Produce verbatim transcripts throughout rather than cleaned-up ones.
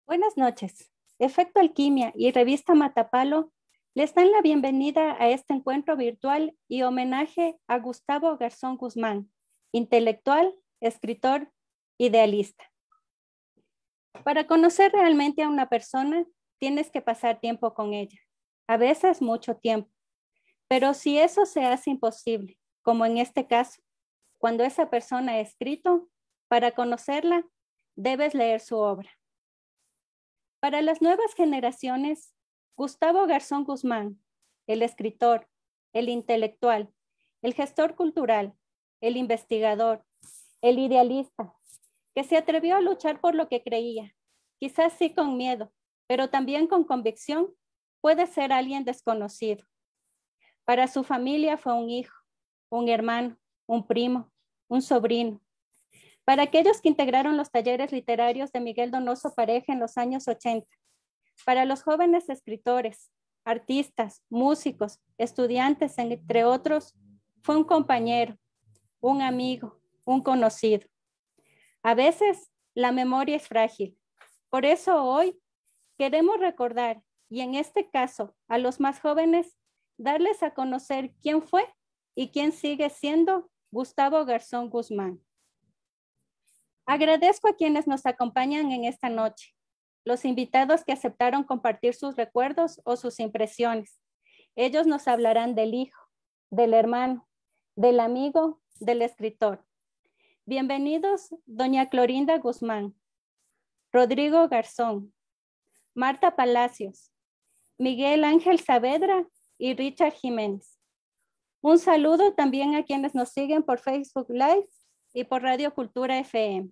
Buenas noches. Efecto Alquimia y Revista Matapalo les dan la bienvenida a este encuentro virtual y homenaje a Gustavo Garzón Guzmán, intelectual, escritor, idealista. Para conocer realmente a una persona, tienes que pasar tiempo con ella, a veces mucho tiempo. Pero si eso se hace imposible, como en este caso, cuando esa persona ha escrito, para conocerla, debes leer su obra. Para las nuevas generaciones, Gustavo Garzón Guzmán, el escritor, el intelectual, el gestor cultural, el investigador, el idealista, que se atrevió a luchar por lo que creía, quizás sí con miedo, pero también con convicción, puede ser alguien desconocido. Para su familia fue un hijo, un hermano, un primo, un sobrino. Para aquellos que integraron los talleres literarios de Miguel Donoso Pareja en los años ochenta, para los jóvenes escritores, artistas, músicos, estudiantes, entre otros, fue un compañero, un amigo, un conocido. A veces la memoria es frágil. Por eso hoy queremos recordar, y en este caso a los más jóvenes, darles a conocer quién fue y quién sigue siendo Gustavo Garzón Guzmán. Agradezco a quienes nos acompañan en esta noche, los invitados que aceptaron compartir sus recuerdos o sus impresiones. Ellos nos hablarán del hijo, del hermano, del amigo, del escritor. Bienvenidos, doña Clorinda Guzmán, Rodrigo Garzón, Marta Palacios, Miguel Ángel Saavedra y Richard Jiménez. Un saludo también a quienes nos siguen por Facebook Live y por Radio Cultura F M.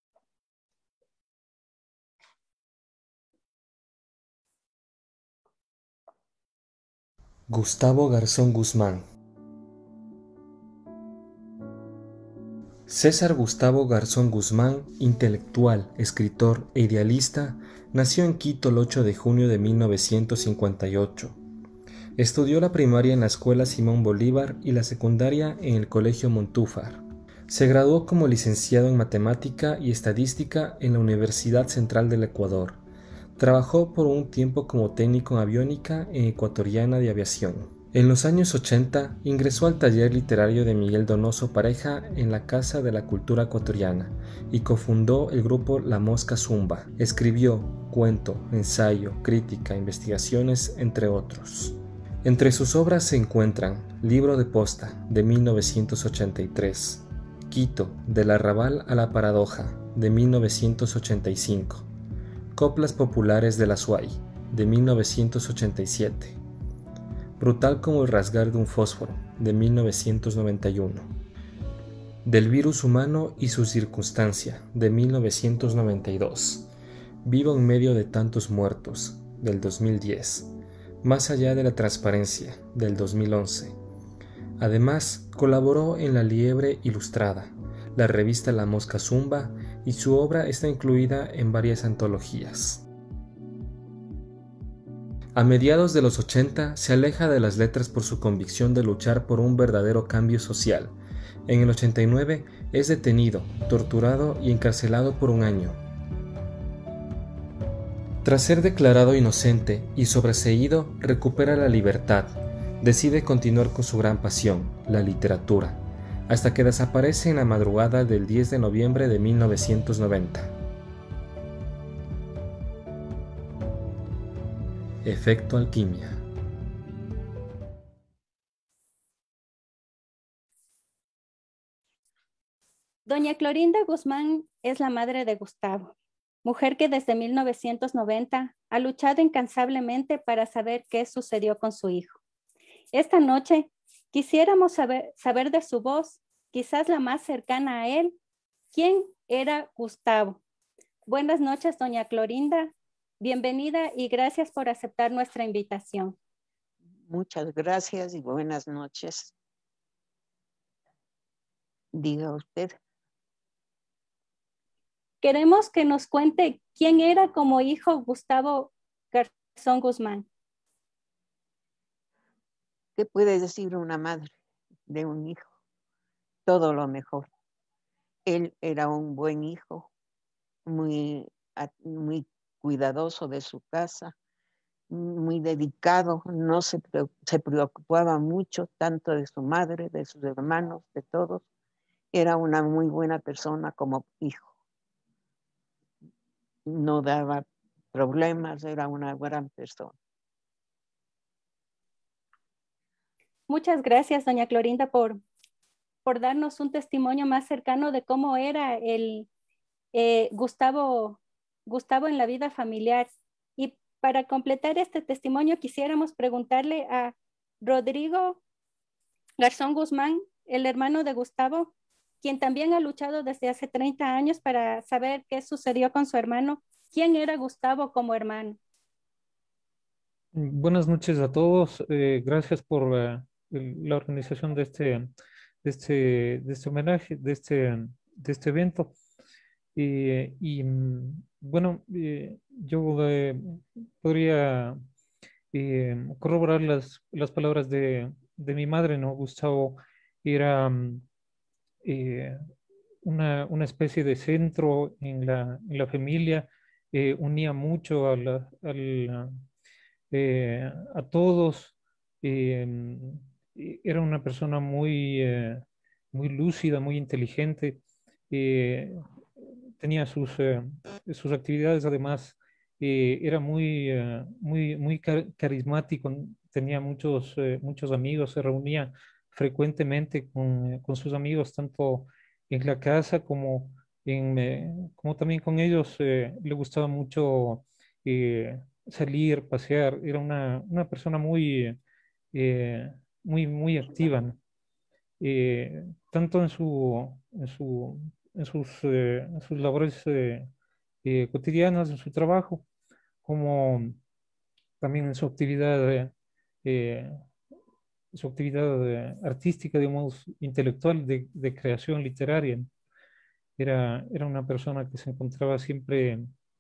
Gustavo Garzón Guzmán. César Gustavo Garzón Guzmán, intelectual, escritor e idealista, nació en Quito el ocho de junio de mil novecientos cincuenta y ocho. Estudió la primaria en la Escuela Simón Bolívar y la secundaria en el Colegio Montúfar. Se graduó como licenciado en Matemática y Estadística en la Universidad Central del Ecuador. Trabajó por un tiempo como técnico en aviónica en Ecuatoriana de Aviación. En los años ochenta ingresó al taller literario de Miguel Donoso Pareja en la Casa de la Cultura Ecuatoriana y cofundó el grupo La Mosca Zumba. Escribió cuento, ensayo, crítica, investigaciones, entre otros. Entre sus obras se encuentran Libro de Posta, de mil novecientos ochenta y tres, Quito, del Arrabal a la Paradoja, de mil novecientos ochenta y cinco, Coplas Populares de la Suay, de mil novecientos ochenta y siete, Brutal como el rasgar de un fósforo, de mil novecientos noventa y uno, Del virus humano y su circunstancia, de mil novecientos noventa y dos, Vivo en medio de tantos muertos, del dos mil diez, Más allá de la transparencia, del dos mil once. Además, colaboró en La Liebre Ilustrada, la revista La Mosca Zumba, y su obra está incluida en varias antologías. A mediados de los ochenta se aleja de las letras por su convicción de luchar por un verdadero cambio social. En el ochenta y nueve es detenido, torturado y encarcelado por un año. Tras ser declarado inocente y sobreseído, recupera la libertad. Decide continuar con su gran pasión, la literatura, hasta que desaparece en la madrugada del diez de noviembre de mil novecientos noventa. Efecto Alquimia. Doña Clorinda Guzmán es la madre de Gustavo, mujer que desde mil novecientos noventa ha luchado incansablemente para saber qué sucedió con su hijo. Esta noche quisiéramos saber, saber de su voz, quizás la más cercana a él, quién era Gustavo. Buenas noches, doña Clorinda. Bienvenida y gracias por aceptar nuestra invitación. Muchas gracias y buenas noches. Diga usted. Queremos que nos cuente quién era como hijo Gustavo Garzón Guzmán. ¿Qué puede decir una madre de un hijo? Todo lo mejor. Él era un buen hijo, muy, muy cuidadoso de su casa, muy dedicado, no se, se preocupaba mucho tanto de su madre, de sus hermanos, de todos. Era una muy buena persona como hijo. No daba problemas, era una gran persona. Muchas gracias, doña Clorinda, por, por darnos un testimonio más cercano de cómo era el eh, Gustavo, Gustavo en la vida familiar. Y para completar este testimonio, quisiéramos preguntarle a Rodrigo Garzón Guzmán, el hermano de Gustavo, quien también ha luchado desde hace treinta años para saber qué sucedió con su hermano. ¿Quién era Gustavo como hermano? Buenas noches a todos. Eh, gracias por uh, el, la organización de este, de este, de este homenaje, de este, de este evento. Eh, y bueno, eh, yo eh, podría eh, corroborar las, las palabras de, de mi madre, ¿no? Gustavo era eh, una, una especie de centro en la, en la familia, eh, unía mucho a, la, a, la, eh, a todos. eh, Era una persona muy, eh, muy lúcida, muy inteligente. eh, Tenía sus, eh, sus actividades, además, eh, era muy, eh, muy, muy car- carismático, tenía muchos, eh, muchos amigos, se reunía frecuentemente con, eh, con sus amigos, tanto en la casa como, en, eh, como también con ellos. Eh, le gustaba mucho eh, salir, pasear, era una, una persona muy, eh, muy, muy activa, ¿no? Eh, tanto en, su, en, su, en, sus, eh, en sus labores eh, eh, cotidianas, en su trabajo, como también en su actividad, eh, eh, su actividad eh, artística, digamos, intelectual, de, de creación literaria. Era, era una persona que se encontraba siempre,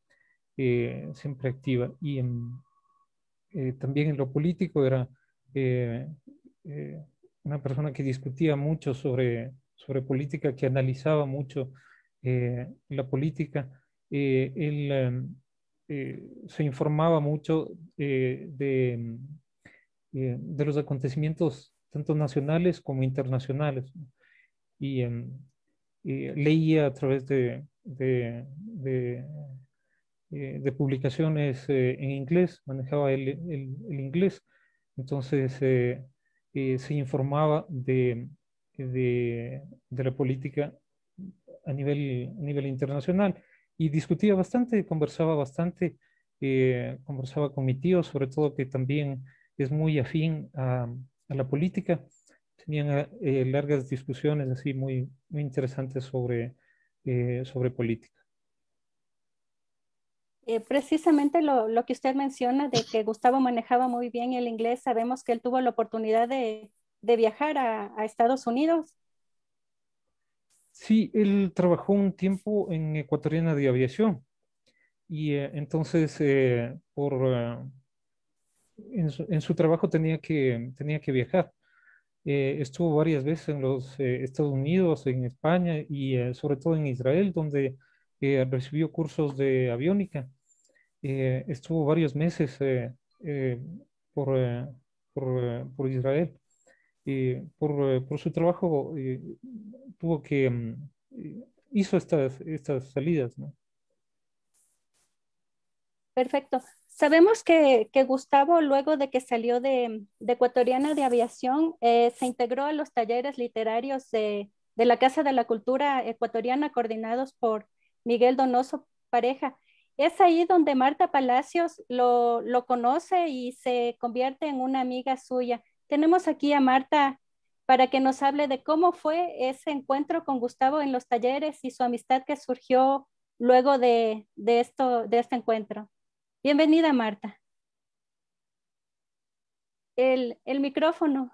eh, siempre activa. Y en, eh, también en lo político era eh, eh, una persona que discutía mucho sobre, sobre política, que analizaba mucho eh, la política. Eh, él eh, eh, se informaba mucho eh, de, eh, de los acontecimientos tanto nacionales como internacionales, ¿no? Y em, eh, leía a través de, de, de eh, de publicaciones eh, en inglés, manejaba el, el- el inglés, entonces eh, eh, se informaba de, de, de la política a nivel, a nivel internacional y discutía bastante, conversaba bastante, eh, conversaba con mi tío, sobre todo que también es muy afín a, a la política. Tenían eh, largas discusiones así muy, muy interesantes sobre, eh, sobre política. Eh, precisamente lo, lo que usted menciona de que Gustavo manejaba muy bien el inglés, sabemos que él tuvo la oportunidad de, de viajar a, a Estados Unidos. Sí, él trabajó un tiempo en Ecuatoriana de Aviación y eh, entonces eh, por, eh, en, su, en su trabajo tenía que, tenía que viajar. Eh, estuvo varias veces en los eh, Estados Unidos, en España y eh, sobre todo en Israel, donde eh, recibió cursos de aviónica. Eh, estuvo varios meses eh, eh, por, eh, por, eh, por Israel. Y por, eh, por su trabajo eh, tuvo que, mm, eh, hizo estas, estas salidas, ¿no? Perfecto. Sabemos que, que Gustavo, luego de que salió de, de Ecuatoriana de Aviación, eh, se integró a los talleres literarios de, de la Casa de la Cultura Ecuatoriana, coordinados por Miguel Donoso Pareja. Es ahí donde Marta Palacios lo, lo conoce y se convierte en una amiga suya. Tenemos aquí a Marta para que nos hable de cómo fue ese encuentro con Gustavo en los talleres y su amistad que surgió luego de, de, esto, de este encuentro. Bienvenida, Marta. El, el micrófono.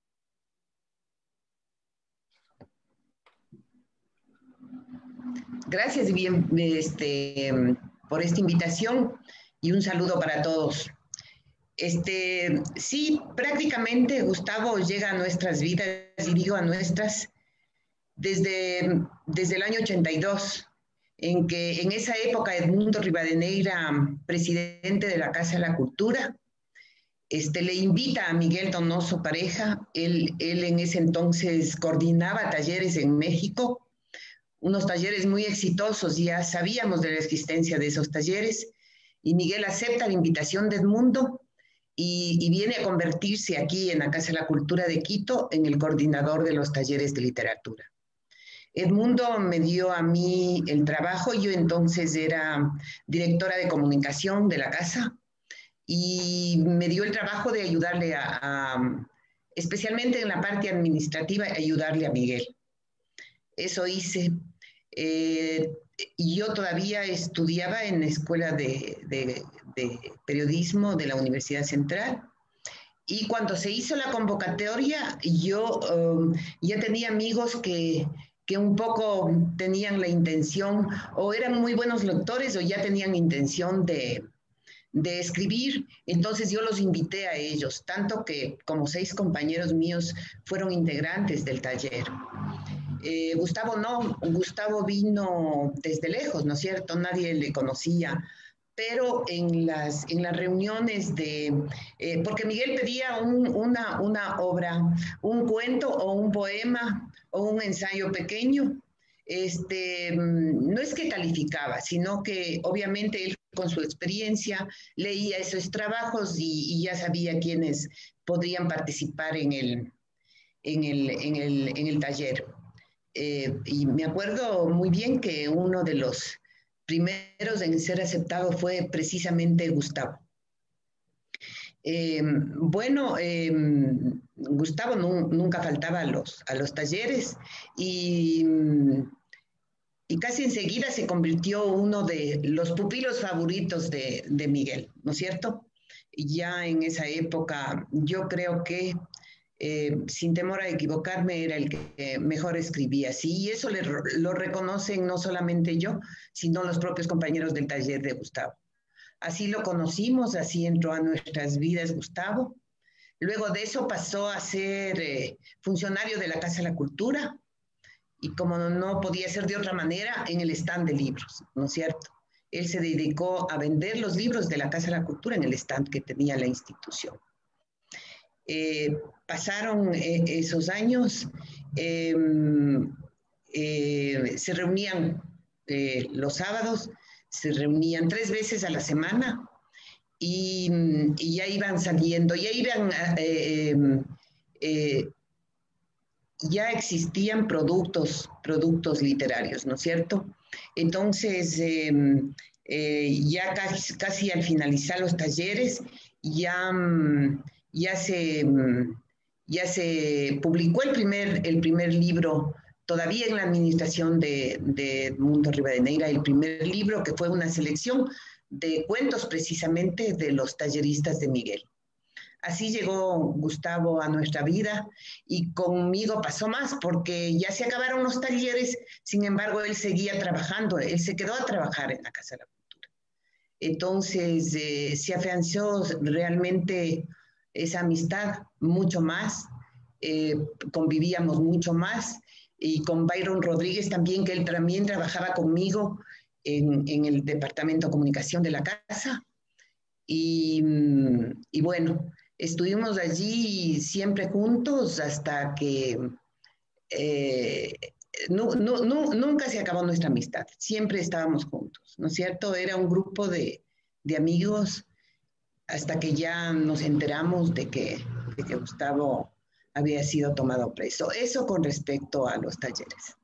Gracias bien, este, por esta invitación y un saludo para todos. Este, sí, prácticamente Gustavo llega a nuestras vidas, y digo a nuestras, desde, desde el año ochenta y dos, en que en esa época Edmundo Rivadeneira, presidente de la Casa de la Cultura, este, le invita a Miguel Donoso Pareja. Él, él en ese entonces coordinaba talleres en México, unos talleres muy exitosos, ya sabíamos de la existencia de esos talleres, y Miguel acepta la invitación de Edmundo y, y viene a convertirse aquí en la Casa de la Cultura de Quito en el coordinador de los talleres de literatura. Edmundo me dio a mí el trabajo, yo entonces era directora de comunicación de la casa, y me dio el trabajo de ayudarle a, a especialmente en la parte administrativa, ayudarle a Miguel. Eso hice. Eh, yo todavía estudiaba en la Escuela de, de, de Periodismo de la Universidad Central, y cuando se hizo la convocatoria, yo um, ya tenía amigos que, que un poco tenían la intención, o eran muy buenos lectores, o ya tenían intención de, de escribir. Entonces yo los invité a ellos, tanto que como seis compañeros míos fueron integrantes del taller. Eh, Gustavo no, Gustavo vino desde lejos, ¿no es cierto? Nadie le conocía, pero en las, en las reuniones de, eh, porque Miguel pedía un, una, una obra, un cuento o un poema o un ensayo pequeño. Este, no es que calificaba, sino que obviamente él con su experiencia leía esos trabajos y, y ya sabía quiénes podrían participar en el, en el, en el, en el taller. Eh, y me acuerdo muy bien que uno de los primeros en ser aceptado fue precisamente Gustavo. Eh, bueno, eh, Gustavo no, nunca faltaba a los, a los talleres, y, y casi enseguida se convirtió uno de los pupilos favoritos de, de Miguel, ¿no es cierto? Y ya en esa época yo creo que Eh, sin temor a equivocarme, era el que mejor escribía. Sí, y eso le, lo reconocen no solamente yo, sino los propios compañeros del taller de Gustavo. Así lo conocimos, así entró a nuestras vidas Gustavo. Luego de eso pasó a ser eh, funcionario de la Casa de la Cultura, y como no, no podía ser de otra manera, en el stand de libros, ¿no es cierto? Él se dedicó a vender los libros de la Casa de la Cultura en el stand que tenía la institución. Eh, pasaron eh, esos años, eh, eh, se reunían eh, los sábados, se reunían tres veces a la semana, y, y ya iban saliendo, ya iban, eh, eh, ya existían productos, productos literarios, ¿no es cierto? Entonces, eh, eh, ya casi, casi al finalizar los talleres, ya... Ya se, ya se publicó el primer, el primer libro, todavía en la administración de, de Edmundo Rivadeneira, el primer libro que fue una selección de cuentos precisamente de los talleristas de Miguel. Así llegó Gustavo a nuestra vida, y conmigo pasó más porque ya se acabaron los talleres. Sin embargo, él seguía trabajando, él se quedó a trabajar en la Casa de la Cultura. Entonces eh, se afianzó realmente esa amistad mucho más, eh, convivíamos mucho más, y con Byron Rodríguez también, que él también trabajaba conmigo en, en el Departamento de Comunicación de la Casa, y, y bueno, estuvimos allí siempre juntos hasta que eh, no, no, no, nunca se acabó nuestra amistad, siempre estábamos juntos, ¿no es cierto? Era un grupo de, de amigos, hasta que ya nos enteramos de que, de que Gustavo había sido tomado preso. Eso con respecto a los talleres.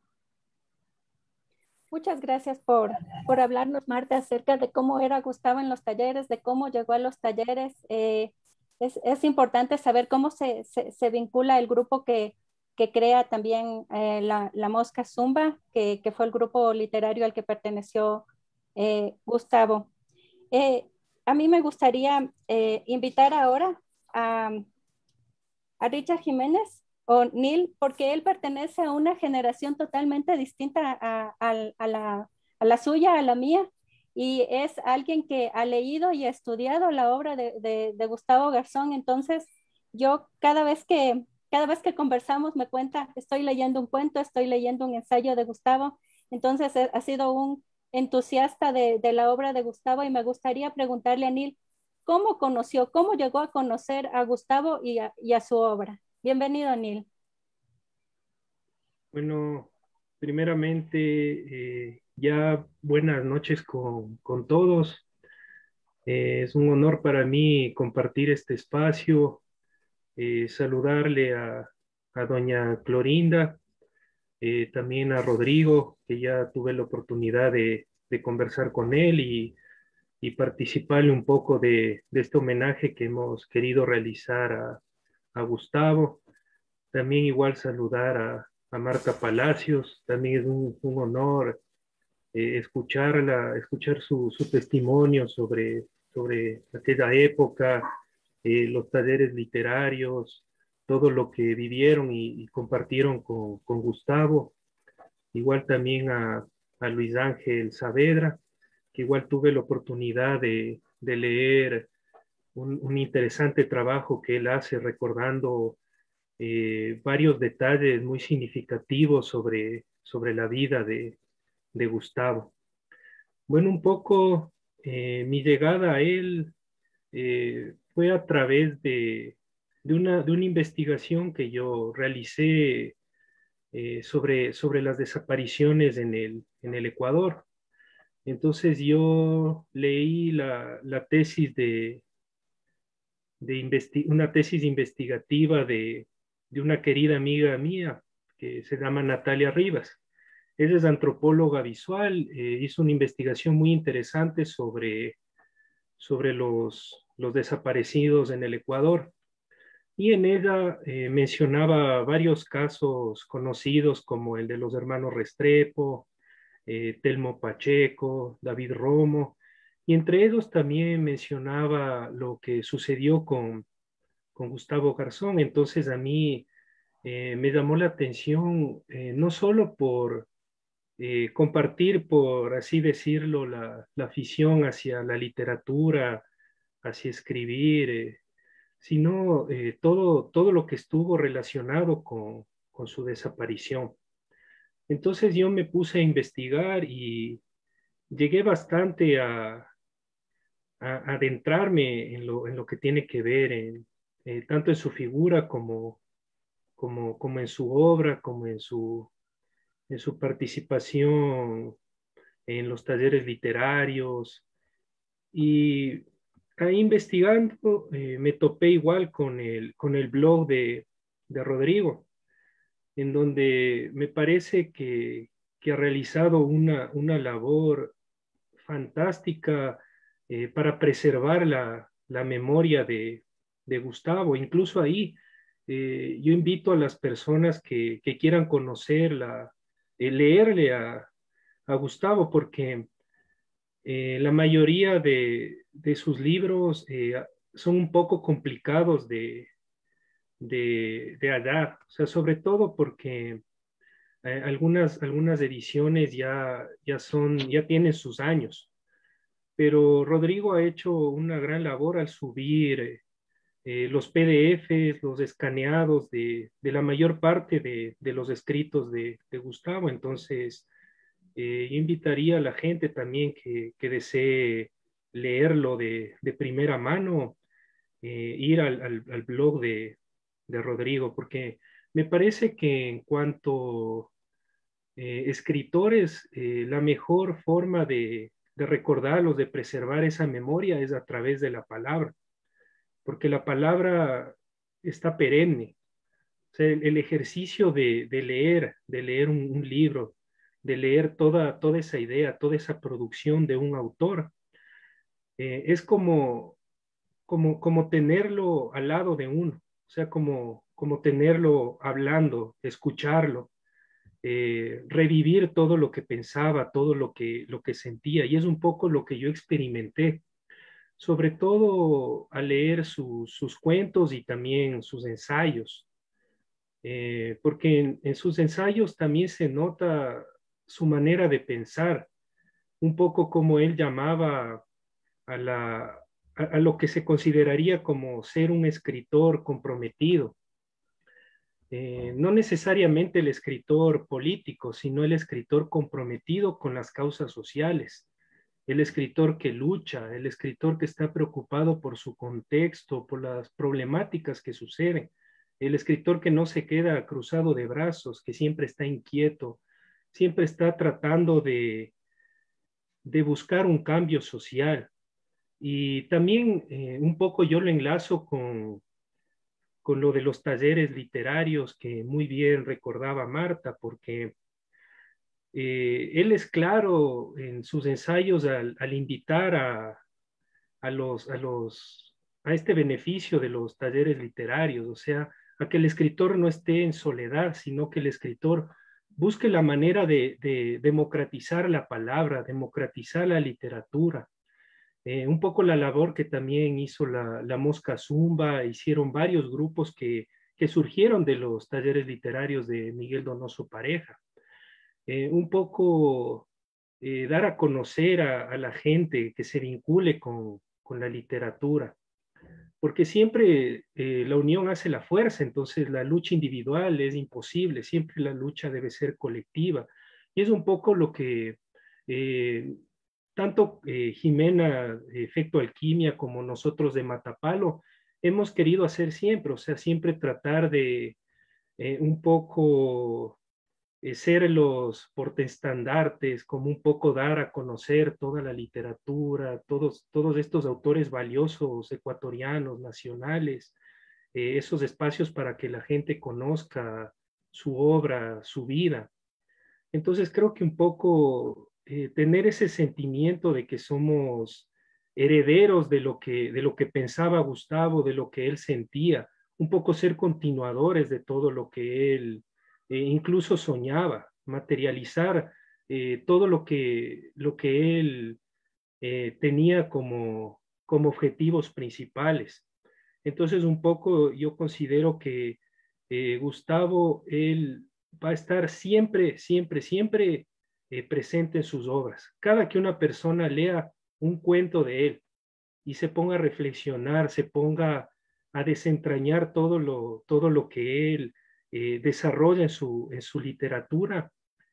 Muchas gracias por, por hablarnos, Marta, acerca de cómo era Gustavo en los talleres, de cómo llegó a los talleres. Eh, es, es importante saber cómo se, se, se vincula el grupo que, que crea también eh, la, la Mosca Zumba, que, que fue el grupo literario al que perteneció eh, Gustavo. Eh, A mí me gustaría eh, invitar ahora a, a Richard Jiménez o Neil, porque él pertenece a una generación totalmente distinta a, a, a, la, a la suya, a la mía, y es alguien que ha leído y ha estudiado la obra de, de, de Gustavo Garzón. Entonces, yo cada vez que, cada vez que conversamos me cuenta, estoy leyendo un cuento, estoy leyendo un ensayo de Gustavo. Entonces, ha sido un entusiasta de, de la obra de Gustavo y me gustaría preguntarle a Neil, ¿cómo conoció, cómo llegó a conocer a Gustavo y a, y a su obra? Bienvenido, Neil. Bueno, primeramente, eh, ya buenas noches con, con todos. Eh, es un honor para mí compartir este espacio, eh, saludarle a, a doña Clorinda, eh, también a Rodrigo, que ya tuve la oportunidad de, de conversar con él y, y participarle un poco de, de este homenaje que hemos querido realizar a, a Gustavo. También igual saludar a, a Marta Palacios, también es un, un honor eh, escucharla, escuchar su, su testimonio sobre, sobre aquella época, eh, los talleres literarios, todo lo que vivieron y, y compartieron con, con Gustavo. Igual también a, a Luis Ángel Saavedra, que igual tuve la oportunidad de, de leer un, un interesante trabajo que él hace recordando eh, varios detalles muy significativos sobre, sobre la vida de, de Gustavo. Bueno, un poco eh, mi llegada a él eh, fue a través de, de, una, de una investigación que yo realicé eh, sobre, sobre las desapariciones en el, en el Ecuador. Entonces yo leí la, la tesis de, de una tesis investigativa de, de una querida amiga mía que se llama Natalia Rivas. Ella es antropóloga visual, eh, hizo una investigación muy interesante sobre, sobre los, los desaparecidos en el Ecuador. Y en ella eh, mencionaba varios casos conocidos como el de los hermanos Restrepo, eh, Telmo Pacheco, David Romo, y entre ellos también mencionaba lo que sucedió con, con Gustavo Garzón. Entonces a mí eh, me llamó la atención eh, no solo por eh, compartir, por así decirlo, la, la afición hacia la literatura, hacia escribir, eh, sino eh, todo, todo lo que estuvo relacionado con, con su desaparición. Entonces yo me puse a investigar y llegué bastante a, a adentrarme en lo, en lo que tiene que ver en, eh, tanto en su figura como, como, como en su obra, como en su, en su participación en los talleres literarios. Y ahí investigando eh, me topé igual con el, con el blog de, de Rodrigo, en donde me parece que, que ha realizado una, una labor fantástica eh, para preservar la, la memoria de, de, Gustavo. Incluso ahí eh, yo invito a las personas que, que quieran conocerla, eh, leerle a, a Gustavo, porque eh, la mayoría de, de sus libros eh, son un poco complicados de, de, de hallar, o sea, sobre todo porque eh, algunas, algunas ediciones ya, ya son, ya tienen sus años, pero Rodrigo ha hecho una gran labor al subir eh, los P D Fs, los escaneados de, de la mayor parte de, de los escritos de, de Gustavo. Entonces, eh, yo invitaría a la gente también que, que desee leerlo de, de primera mano, eh, ir al, al, al blog de, de Rodrigo, porque me parece que en cuanto eh, escritores, eh, la mejor forma de, de recordarlos, de preservar esa memoria es a través de la palabra, porque la palabra está perenne. O sea, el, el ejercicio de, de, leer, de leer un, un, libro, de leer toda, toda esa idea, toda esa producción de un autor, eh, es como, como, como tenerlo al lado de uno, o sea, como, como tenerlo hablando, escucharlo, eh, revivir todo lo que pensaba, todo lo que, lo que sentía, y es un poco lo que yo experimenté, sobre todo al leer su, sus cuentos y también sus ensayos, eh, porque en, en sus ensayos también se nota su manera de pensar, un poco como él llamaba a, la, a, a lo que se consideraría como ser un escritor comprometido. Eh, no necesariamente el escritor político, sino el escritor comprometido con las causas sociales, el escritor que lucha, el escritor que está preocupado por su contexto, por las problemáticas que suceden, el escritor que no se queda cruzado de brazos, que siempre está inquieto, siempre está tratando de, de buscar un cambio social. Y también eh, un poco yo lo enlazo con, con lo de los talleres literarios que muy bien recordaba Marta, porque eh, él es claro en sus ensayos al, al invitar a, a, los, a, los, a este beneficio de los talleres literarios, o sea, a que el escritor no esté en soledad, sino que el escritor busque la manera de, de democratizar la palabra, democratizar la literatura. Eh, un poco la labor que también hizo la, la Mosca Zumba, hicieron varios grupos que, que surgieron de los talleres literarios de Miguel Donoso Pareja. Eh, un poco eh, dar a conocer a, a, la gente que se vincule con, con la literatura, porque siempre eh, la unión hace la fuerza, entonces la lucha individual es imposible, siempre la lucha debe ser colectiva, y es un poco lo que eh, tanto eh, Jimena, Efecto Alquimia, como nosotros de Matapalo, hemos querido hacer siempre, o sea, siempre tratar de eh, un poco eh, ser los portaestandartes, como un poco dar a conocer toda la literatura, todos, todos estos autores valiosos ecuatorianos, nacionales, eh, esos espacios para que la gente conozca su obra, su vida. Entonces creo que un poco eh, tener ese sentimiento de que somos herederos de lo que, de lo que pensaba Gustavo, de lo que él sentía, un poco ser continuadores de todo lo que él eh, incluso soñaba, materializar eh, todo lo que, lo que él eh, tenía como, como objetivos principales. Entonces, un poco yo considero que eh, Gustavo, él va a estar siempre, siempre, siempre eh, presente en sus obras. Cada que una persona lea un cuento de él y se ponga a reflexionar, se ponga a desentrañar todo lo, todo lo que él eh, desarrolla en su, en su literatura,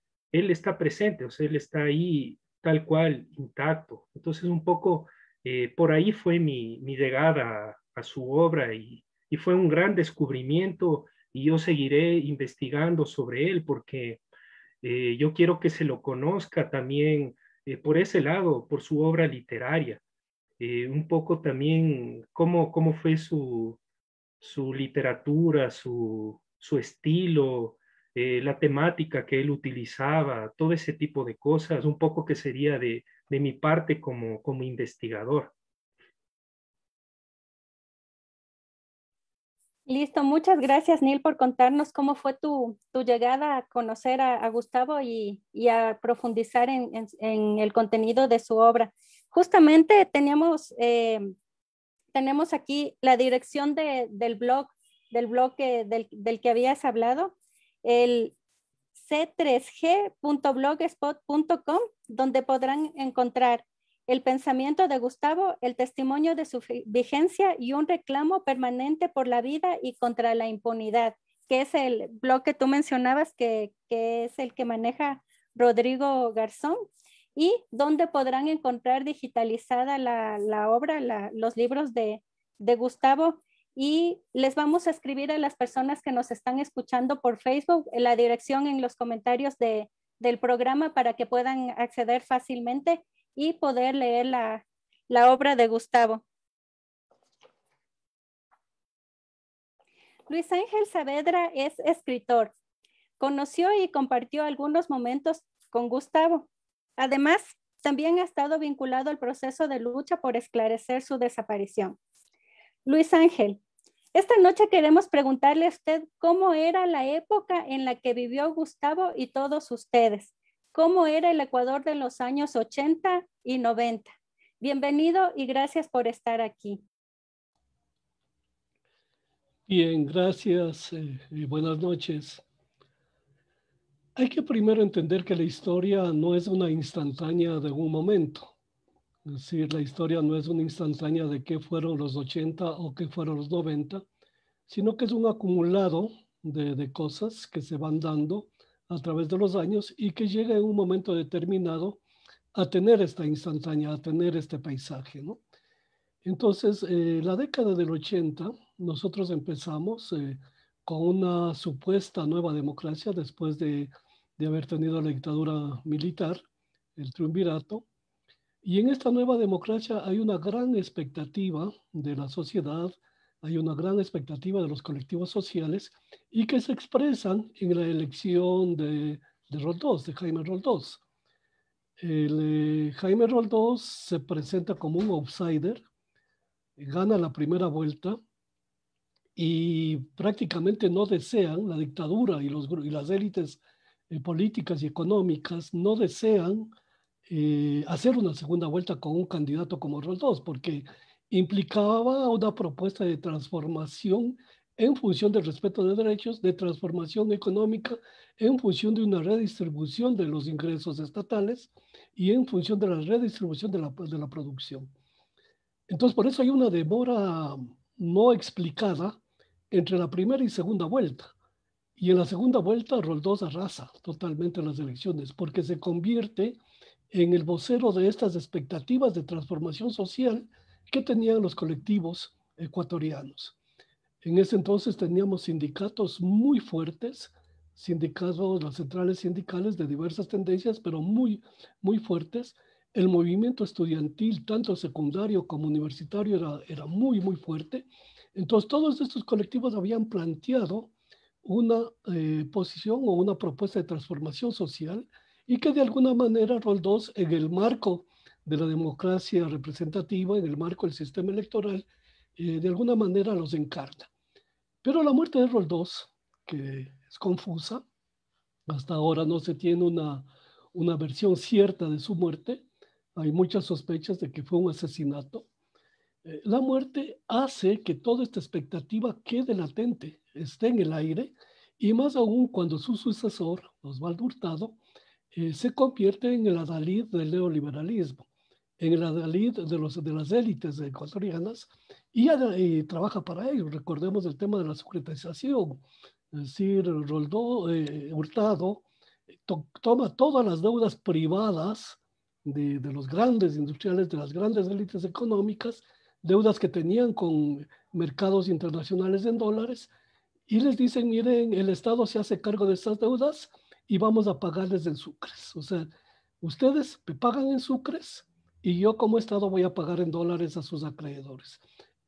él está presente, o sea, él está ahí tal cual, intacto. Entonces, un poco eh, por ahí fue mi, mi llegada a, a su obra y, y fue un gran descubrimiento y yo seguiré investigando sobre él porque eh, yo quiero que se lo conozca también eh, por ese lado, por su obra literaria. Eh, un poco también cómo, cómo fue su, su literatura, su, su estilo, eh, la temática que él utilizaba, todo ese tipo de cosas, un poco que sería de, de mi parte como, como investigador. Listo, muchas gracias, Neil, por contarnos cómo fue tu, tu llegada a conocer a, a Gustavo y, y a profundizar en, en, en el contenido de su obra. Justamente teníamos, eh, tenemos aquí la dirección de, del blog, del blog que, del, del que habías hablado, el c tres g punto blogspot punto com, donde podrán encontrar el pensamiento de Gustavo, el testimonio de su vigencia y un reclamo permanente por la vida y contra la impunidad, que es el blog que tú mencionabas, que, que es el que maneja Rodrigo Garzón, y donde podrán encontrar digitalizada la, la obra, la, los libros de, de Gustavo. Y les vamos a escribir a las personas que nos están escuchando por Facebook la dirección en los comentarios de, del programa para que puedan acceder fácilmente y poder leer la, la obra de Gustavo. Luis Ángel Saavedra es escritor. Conoció y compartió algunos momentos con Gustavo. Además, también ha estado vinculado al proceso de lucha por esclarecer su desaparición. Luis Ángel, esta noche queremos preguntarle a usted cómo era la época en la que vivió Gustavo y todos ustedes. ¿Cómo era el Ecuador de los años ochenta y noventa? Bienvenido y gracias por estar aquí. Bien, gracias y eh, buenas noches. Hay que primero entender que la historia no es una instantánea de un momento. Es decir, la historia no es una instantánea de qué fueron los ochenta o qué fueron los noventa, sino que es un acumulado de, de cosas que se van dando a través de los años y que llega en un momento determinado a tener esta instantánea, a tener este paisaje, ¿no? Entonces, eh, la década del ochenta, nosotros empezamos eh, con una supuesta nueva democracia después de, de haber tenido la dictadura militar, el triunvirato. Y en esta nueva democracia hay una gran expectativa de la sociedad, hay una gran expectativa de los colectivos sociales y que se expresan en la elección de, de Roldós, de Jaime Roldós. El, eh, Jaime Roldós se presenta como un outsider, gana la primera vuelta y prácticamente no desean, la dictadura y, los, y las élites eh, políticas y económicas no desean eh, hacer una segunda vuelta con un candidato como Roldós, porque implicaba una propuesta de transformación en función del respeto de derechos, de transformación económica, en función de una redistribución de los ingresos estatales y en función de la redistribución de la, de la producción. Entonces, por eso hay una demora no explicada entre la primera y segunda vuelta. Y en la segunda vuelta, Roldós arrasa totalmente las elecciones porque se convierte en el vocero de estas expectativas de transformación social que tenían los colectivos ecuatorianos. En ese entonces teníamos sindicatos muy fuertes, sindicatos, las centrales sindicales de diversas tendencias, pero muy, muy fuertes. El movimiento estudiantil, tanto secundario como universitario, era, era muy, muy fuerte. Entonces, todos estos colectivos habían planteado una eh, posición o una propuesta de transformación social y que de alguna manera Roldós, en el marco de la democracia representativa, en el marco del sistema electoral, eh, de alguna manera los encarna. Pero la muerte de Roldós, que es confusa, hasta ahora no se tiene una, una versión cierta de su muerte, hay muchas sospechas de que fue un asesinato. Eh, la muerte hace que toda esta expectativa quede latente, esté en el aire, y más aún cuando su sucesor, Osvaldo Hurtado, eh, se convierte en el adalid del neoliberalismo, en el adalid de, los, de las élites ecuatorianas, y, y trabaja para ello. Recordemos el tema de la securitización, es decir, Roldó, eh, Hurtado to, toma todas las deudas privadas de, de los grandes industriales, de las grandes élites económicas, deudas que tenían con mercados internacionales en dólares, y les dicen, miren, el Estado se hace cargo de estas deudas y vamos a pagarles en sucres. O sea, ustedes me pagan en sucres y yo como Estado voy a pagar en dólares a sus acreedores.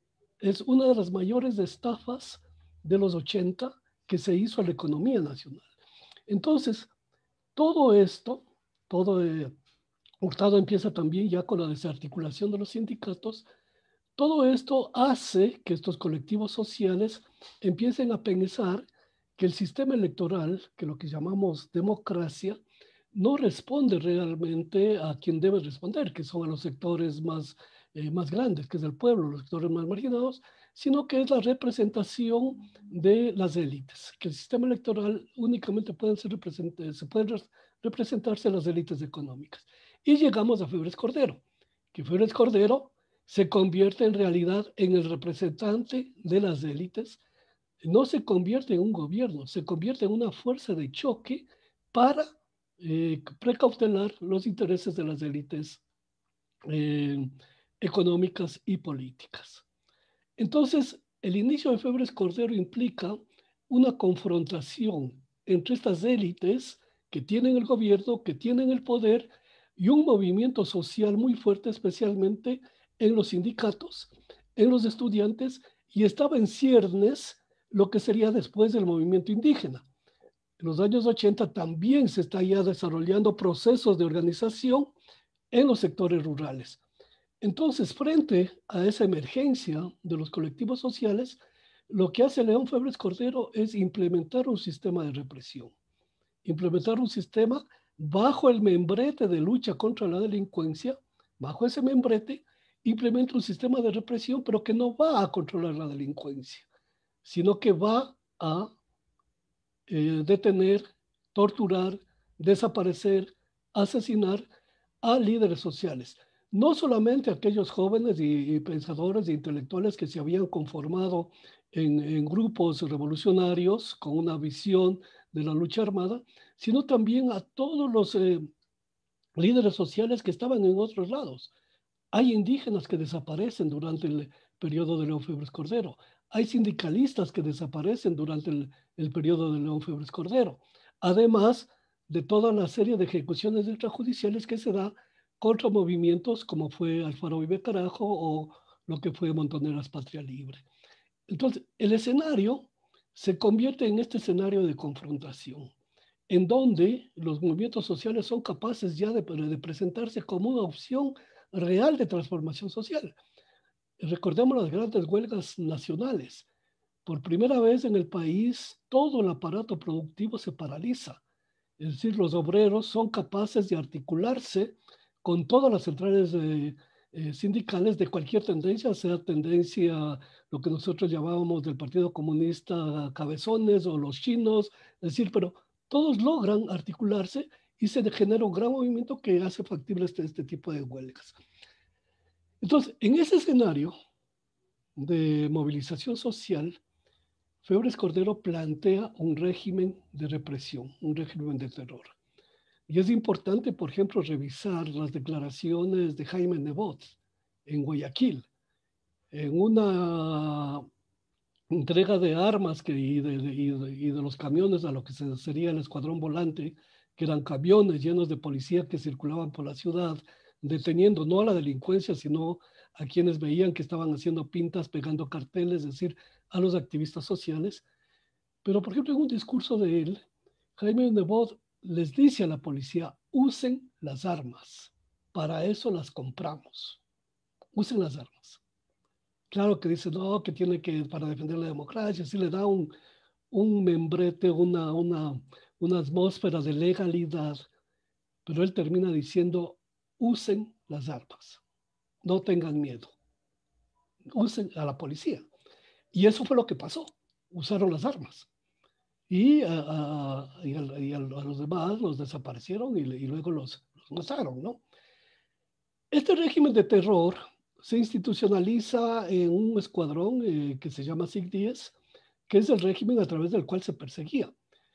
Es una de las mayores estafas de los ochenta que se hizo a la economía nacional. Entonces, todo esto, todo eh, Hurtado empieza también ya con la desarticulación de los sindicatos. Todo esto hace que estos colectivos sociales empiecen a pensar que el sistema electoral, que lo que llamamos democracia, no responde realmente a quien debe responder, que son a los sectores más, eh, más grandes, que es el pueblo, los sectores más marginados, sino que es la representación de las élites, que el sistema electoral únicamente pueden ser se pueden representarse las élites económicas. Y llegamos a Febres Cordero, que Febres Cordero se convierte en realidad en el representante de las élites, no se convierte en un gobierno, se convierte en una fuerza de choque para eh, precautelar los intereses de las élites eh, económicas y políticas. Entonces, el inicio de Febres Cordero implica una confrontación entre estas élites que tienen el gobierno, que tienen el poder, y un movimiento social muy fuerte, especialmente en los sindicatos, en los estudiantes, y estaba en ciernes lo que sería después del movimiento indígena. En los años ochenta también se está ya desarrollando procesos de organización en los sectores rurales. Entonces, frente a esa emergencia de los colectivos sociales, lo que hace León Febres Cordero es implementar un sistema de represión, implementar un sistema bajo el membrete de lucha contra la delincuencia, bajo ese membrete, implementa un sistema de represión, pero que no va a controlar la delincuencia, sino que va a eh, detener, torturar, desaparecer, asesinar a líderes sociales. no solamente aquellos jóvenes y, y pensadores e intelectuales que se habían conformado en, en grupos revolucionarios con una visión de la lucha armada, sino también a todos los eh, líderes sociales que estaban en otros lados. Hay indígenas que desaparecen durante el periodo de León Febres Cordero. Hay sindicalistas que desaparecen durante el, el periodo de León Febres Cordero. Además de toda la serie de ejecuciones extrajudiciales que se da contra movimientos como fue Alfaro Vive Carajo o lo que fue Montoneras Patria Libre. Entonces, el escenario se convierte en este escenario de confrontación, en donde los movimientos sociales son capaces ya de, de presentarse como una opción real de transformación social. Recordemos las grandes huelgas nacionales. Por primera vez en el país, todo el aparato productivo se paraliza. Es decir, los obreros son capaces de articularse con todas las centrales eh, eh, sindicales de cualquier tendencia, sea tendencia, lo que nosotros llamábamos del Partido Comunista cabezones o los chinos, es decir, pero todos logran articularse y se genera un gran movimiento que hace factible este, este tipo de huelgas. Entonces, en ese escenario de movilización social, Febres Cordero plantea un régimen de represión, un régimen de terror. Y es importante, por ejemplo, revisar las declaraciones de Jaime Nebot en Guayaquil, en una entrega de armas que, y, de, de, y, de, y de los camiones a lo que sería el escuadrón volante, que eran camiones llenos de policía que circulaban por la ciudad, deteniendo no a la delincuencia, sino a quienes veían que estaban haciendo pintas, pegando carteles, es decir, a los activistas sociales. Pero, por ejemplo, en un discurso de él, Jaime Nebot les dice a la policía, usen las armas, para eso las compramos, usen las armas. Claro que dice, no, que tiene que, para defender la democracia, sí le da un, un membrete, una, una, una atmósfera de legalidad, pero él termina diciendo, usen las armas, no tengan miedo, usen a la policía. Y eso fue lo que pasó, usaron las armas. Y, a, a, y, a, y a, a los demás los desaparecieron y, y luego los, los mataron, ¿no? Este régimen de terror se institucionaliza en un escuadrón eh, que se llama S I C diez, que es el régimen a través del cual se perseguía.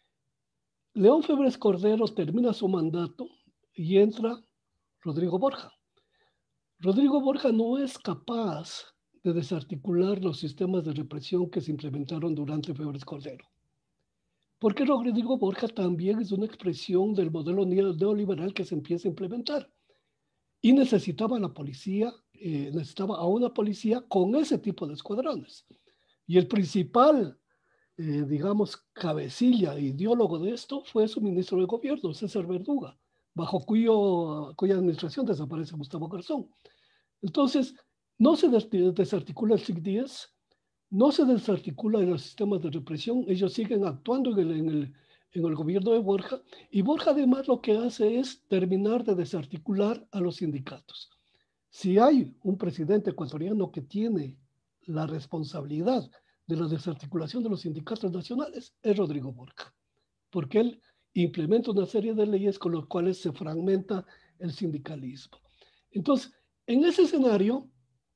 León Febres Cordero termina su mandato y entra Rodrigo Borja. Rodrigo Borja no es capaz de desarticular los sistemas de represión que se implementaron durante Febres Cordero. Porque Rodrigo Borja también es una expresión del modelo neoliberal que se empieza a implementar. Y necesitaba a la policía, eh, necesitaba a una policía con ese tipo de escuadrones. Y el principal, eh, digamos, cabecilla, ideólogo de esto fue su ministro de gobierno, César Verduga, bajo cuyo, cuya administración desaparece Gustavo Garzón. Entonces, no se desarticula el S I C diez, no se desarticula en los sistemas de represión, ellos siguen actuando en el, en, el, en el gobierno de Borja, y Borja además lo que hace es terminar de desarticular a los sindicatos. Si hay un presidente ecuatoriano que tiene la responsabilidad de la desarticulación de los sindicatos nacionales, es Rodrigo Borja, porque él implementa una serie de leyes con las cuales se fragmenta el sindicalismo. Entonces, en ese escenario,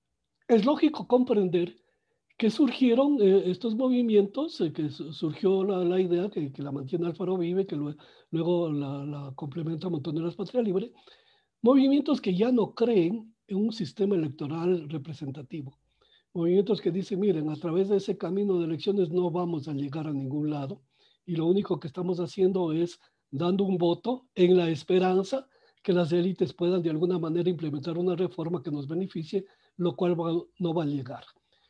es lógico comprender que surgieron eh, estos movimientos, eh, que surgió la, la idea que, que la mantiene Alfaro Vive, que lo, luego la, la complementa Montoneras Patria Libre, movimientos que ya no creen en un sistema electoral representativo, movimientos que dicen, miren, a través de ese camino de elecciones no vamos a llegar a ningún lado, y lo único que estamos haciendo es dando un voto en la esperanza que las élites puedan de alguna manera implementar una reforma que nos beneficie, lo cual va, no va a llegar.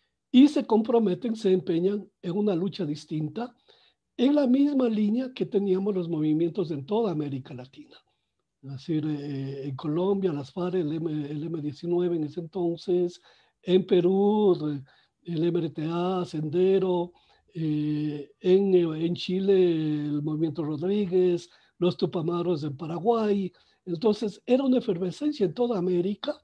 Y se comprometen, se empeñan en una lucha distinta, en la misma línea que teníamos los movimientos en toda América Latina. Es decir, eh, en Colombia, las FARC, el, M, el eme diecinueve en ese entonces, en Perú, el eme erre te a, Sendero, eh, en, en Chile, el movimiento Rodríguez, los Tupamaros en Paraguay. Entonces, era una efervescencia en toda América,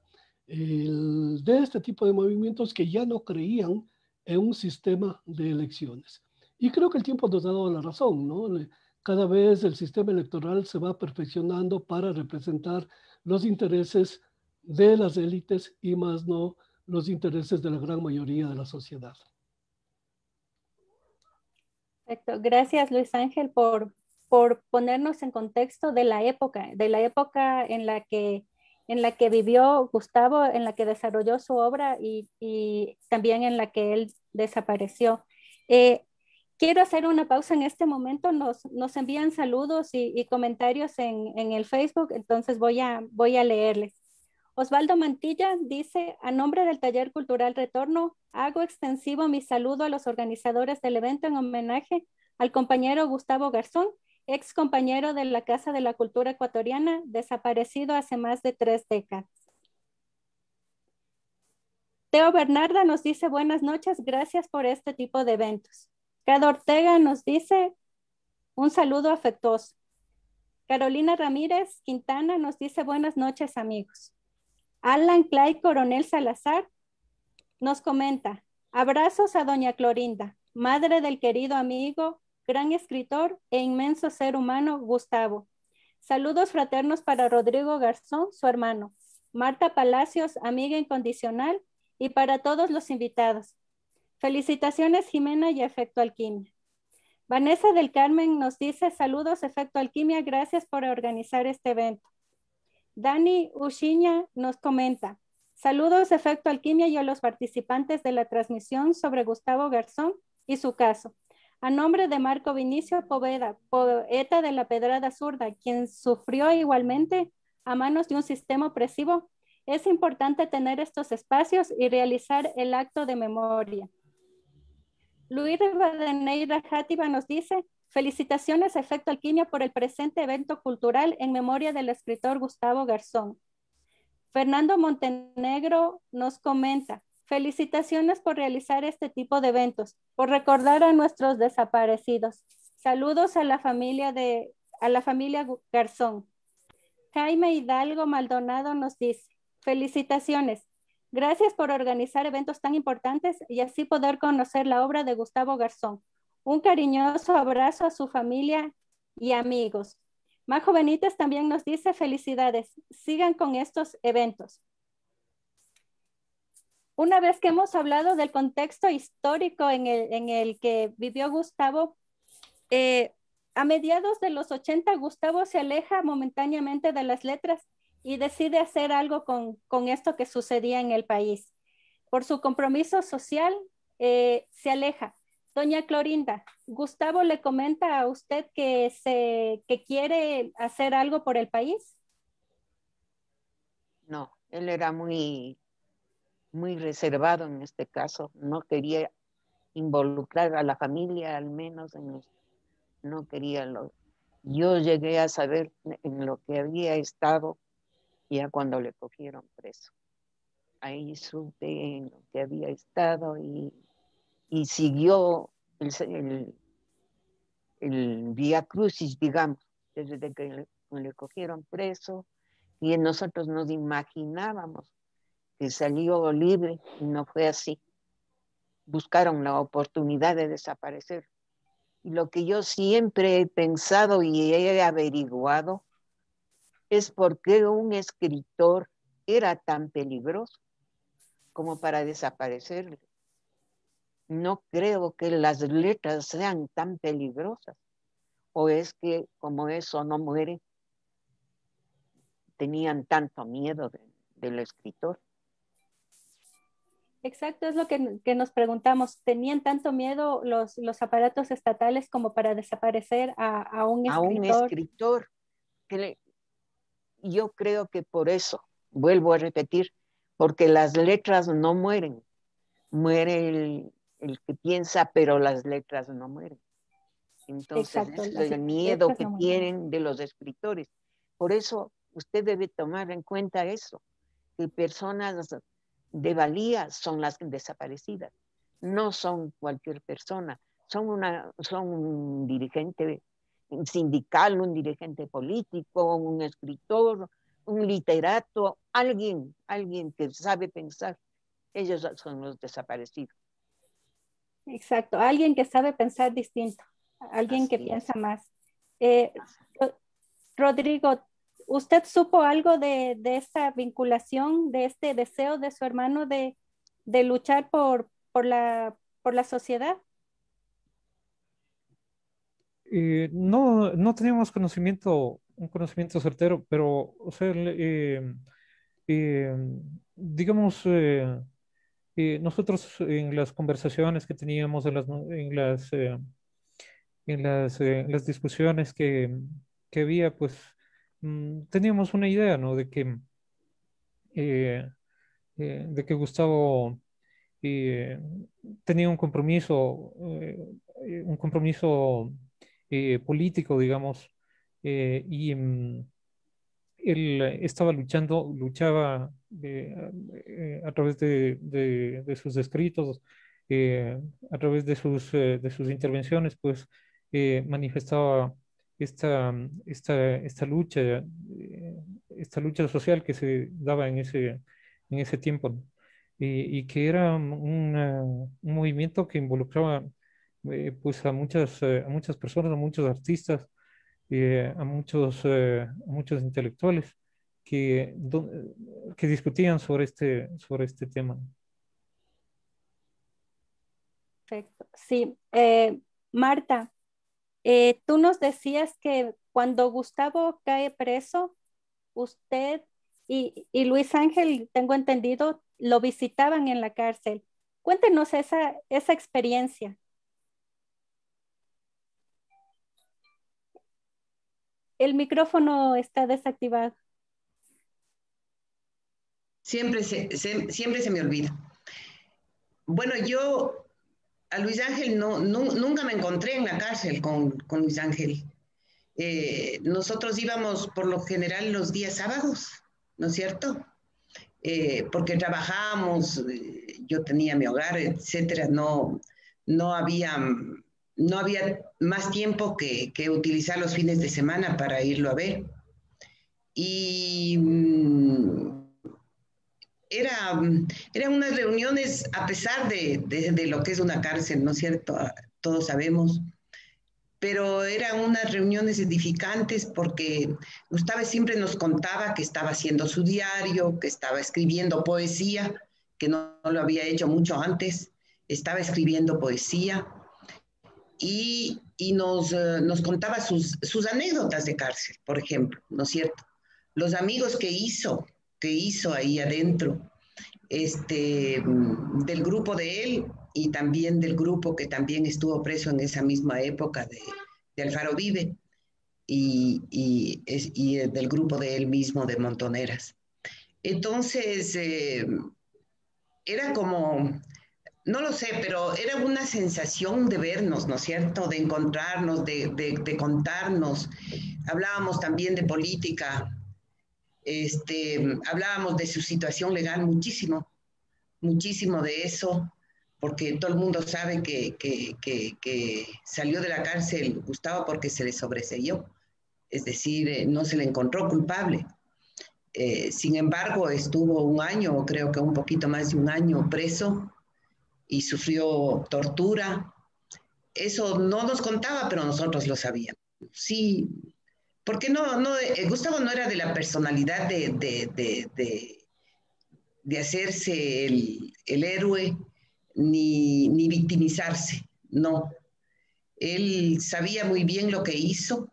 El, de este tipo de movimientos que ya no creían en un sistema de elecciones. Y creo que el tiempo nos ha dado la razón, ¿no? Cada vez el sistema electoral se va perfeccionando para representar los intereses de las élites y más no los intereses de la gran mayoría de la sociedad. Perfecto. Gracias, Luis Ángel, por, por ponernos en contexto de la época, de la época en la que, en la que vivió Gustavo, en la que desarrolló su obra y, y también en la que él desapareció. Eh, quiero hacer una pausa en este momento. Nos, nos envían saludos y, y comentarios en, en el Facebook, entonces voy a, voy a leerles. Osvaldo Mantilla dice, a nombre del Taller Cultural Retorno, hago extensivo mi saludo a los organizadores del evento en homenaje al compañero Gustavo Garzón, ex compañero de la Casa de la Cultura Ecuatoriana, desaparecido hace más de tres décadas. Teo Bernarda nos dice, buenas noches, gracias por este tipo de eventos. Cado Ortega nos dice, un saludo afectuoso. Carolina Ramírez Quintana nos dice, buenas noches, amigos. Alan Clay Coronel Salazar nos comenta, abrazos a doña Clorinda, madre del querido amigo, gran escritor e inmenso ser humano Gustavo. Saludos fraternos para Rodrigo Garzón, su hermano, Marta Palacios, amiga incondicional, y para todos los invitados. Felicitaciones, Jimena y Efecto Alquimia. Vanessa del Carmen nos dice, saludos, Efecto Alquimia, gracias por organizar este evento. Dani Ushiña nos comenta, saludos Efecto Alquimia y a los participantes de la transmisión sobre Gustavo Garzón y su caso. A nombre de Marco Vinicio Poveda, poeta de la Pedrada Zurda, quien sufrió igualmente a manos de un sistema opresivo, es importante tener estos espacios y realizar el acto de memoria. Luis Rivadeneira Játiva nos dice, felicitaciones Efecto Alquimia por el presente evento cultural en memoria del escritor Gustavo Garzón. Fernando Montenegro nos comenta, felicitaciones por realizar este tipo de eventos, por recordar a nuestros desaparecidos. Saludos a la familia de, a la familia Garzón. Jaime Hidalgo Maldonado nos dice, felicitaciones. Gracias por organizar eventos tan importantes y así poder conocer la obra de Gustavo Garzón. Un cariñoso abrazo a su familia y amigos. Majo Benítez también nos dice felicidades. Sigan con estos eventos. Una vez que hemos hablado del contexto histórico en el, en el que vivió Gustavo, eh, a mediados de los ochenta, Gustavo se aleja momentáneamente de las letras y decide hacer algo con, con esto que sucedía en el país. Por su compromiso social, eh, se aleja. Doña Clorinda, Gustavo le comenta a usted que, se, que quiere hacer algo por el país. No, él era muy, muy reservado en este caso. No quería involucrar a la familia, al menos en los, no quería lo. Yo llegué a saber en lo que había estado ya cuando le cogieron preso. Ahí supe en lo que había estado y, y siguió el, el, el vía crucis, digamos, desde que le, le cogieron preso, y nosotros nos imaginábamos que salió libre y no fue así. Buscaron la oportunidad de desaparecer. Y lo que yo siempre he pensado y he averiguado es por qué un escritor era tan peligroso como para desaparecer. No creo que las letras sean tan peligrosas. O es que como eso no muere, tenían tanto miedo de, del escritor. Exacto, es lo que, que nos preguntamos. ¿Tenían tanto miedo los, los aparatos estatales como para desaparecer a, a un escritor? A un escritor que le, yo creo que por eso, vuelvo a repetir, porque las letras no mueren. Muere el, el que piensa, pero las letras no mueren. Entonces, exacto, ese es el miedo que no tienen de los escritores. Por eso, usted debe tomar en cuenta eso, que personas de valía son las desaparecidas. No son cualquier persona. Son, una, son un dirigente sindical, un dirigente político, un escritor, un literato, alguien, alguien que sabe pensar. Ellos son los desaparecidos. Exacto, alguien que sabe pensar distinto, alguien Así que es. piensa más. Eh, Rodrigo, ¿usted supo algo de, de esta vinculación, de este deseo de su hermano de, de luchar por, por, la, por la sociedad? Eh, no, no teníamos conocimiento, un conocimiento certero, pero, o sea, eh, eh, digamos, eh, eh, nosotros en las conversaciones que teníamos, en las, en las, eh, en las, eh, en las discusiones que, que había, pues mm, teníamos una idea, ¿no? De que, eh, eh, de que Gustavo eh, tenía un compromiso, eh, eh, un compromiso eh, político, digamos, eh, y mm, él estaba luchando, luchaba eh, eh, a través de, de- de sus escritos, eh, a través de sus, eh, de sus intervenciones, pues eh, manifestaba esta, esta, esta lucha, eh, esta lucha social que se daba en ese, en ese tiempo, ¿no? Y, y que era un, eh, un movimiento que involucraba eh, pues a muchas, eh, a muchas personas, a muchos artistas, eh, a muchos, eh, a muchos intelectuales que, do- que discutían sobre este, sobre este tema. Perfecto. Sí, eh, Marta, eh, tú nos decías que cuando Gustavo cae preso, usted y, y Luis Ángel, tengo entendido, lo visitaban en la cárcel. Cuéntenos esa, esa experiencia. El micrófono está desactivado. Siempre se, se- siempre se me olvida. Bueno, yo a Luis Ángel no, nu- nunca me encontré en la cárcel con, con Luis Ángel. Eh, nosotros íbamos por lo general los días sábados, ¿no es cierto? Eh, porque trabajábamos, eh, yo tenía mi hogar, etcétera, no, no había, no había más tiempo que, que utilizar los fines de semana para irlo a ver. Y mm, era, mm, eran unas reuniones, a pesar de, de, de lo que es una cárcel, ¿no es cierto? Todos sabemos, pero eran unas reuniones edificantes porque Gustavo siempre nos contaba que estaba haciendo su diario, que estaba escribiendo poesía, que no, no lo había hecho mucho antes, estaba escribiendo poesía y, y nos, uh, nos contaba sus, sus anécdotas de cárcel, por ejemplo, ¿no es cierto? Los amigos que hizo, que hizo ahí adentro, este, del grupo de él y también del grupo que también estuvo preso en esa misma época de, de Alfaro Vive y, y, es, y, del grupo de él mismo de Montoneras. Entonces, eh, era como, no lo sé, pero era una sensación de vernos, ¿no es cierto? De encontrarnos, de, de, de contarnos. Hablábamos también de política, este, hablábamos de su situación legal muchísimo, muchísimo de eso, porque todo el mundo sabe que, que, que, que salió de la cárcel Gustavo porque se le sobreseyó, es decir, eh, no se le encontró culpable. Eh, sin embargo, estuvo un año, creo que un poquito más de un año preso y sufrió tortura. Eso no nos contaba, pero nosotros lo sabíamos. Sí, porque no, no, eh, Gustavo no era de la personalidad de, de, de, de, de hacerse el, el héroe ni, ni victimizarse, no. Él sabía muy bien lo que hizo,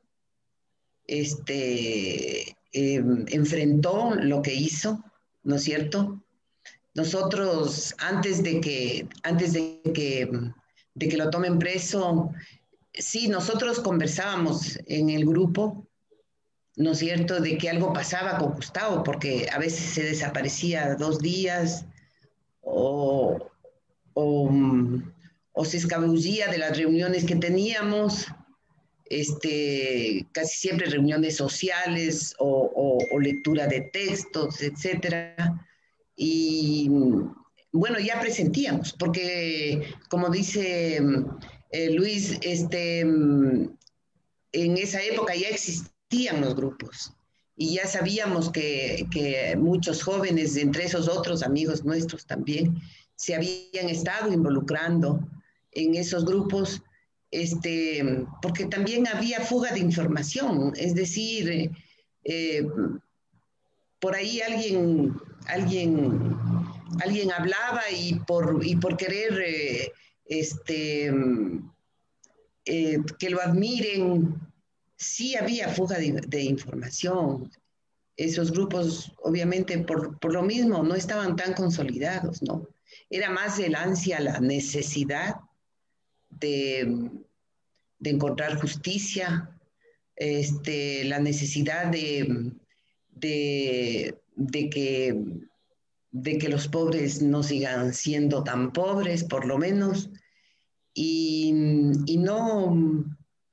este, eh, enfrentó lo que hizo, ¿no es cierto? Nosotros, antes de que, antes de que, de que lo tomen preso, sí, nosotros conversábamos en el grupo, ¿no es cierto?, de que algo pasaba con Gustavo, porque a veces se desaparecía dos días o, o, o se escabullía de las reuniones que teníamos, este, casi siempre reuniones sociales o, o, o lectura de textos, etcétera. Y bueno, ya presentíamos, porque como dice eh, Luis, este, en esa época ya existían los grupos y ya sabíamos que, que muchos jóvenes, entre esos otros amigos nuestros también, se habían estado involucrando en esos grupos, este, porque también había fuga de información, es decir, Eh, por ahí alguien, alguien, alguien hablaba y por, y por querer eh, este, eh, que lo admiren, sí había fuga de, de información. Esos grupos, obviamente, por, por lo mismo, no estaban tan consolidados, ¿no? Era más el ansia, la necesidad de, de encontrar justicia, este, la necesidad de, de, de, que, de que los pobres no sigan siendo tan pobres, por lo menos, y, y no,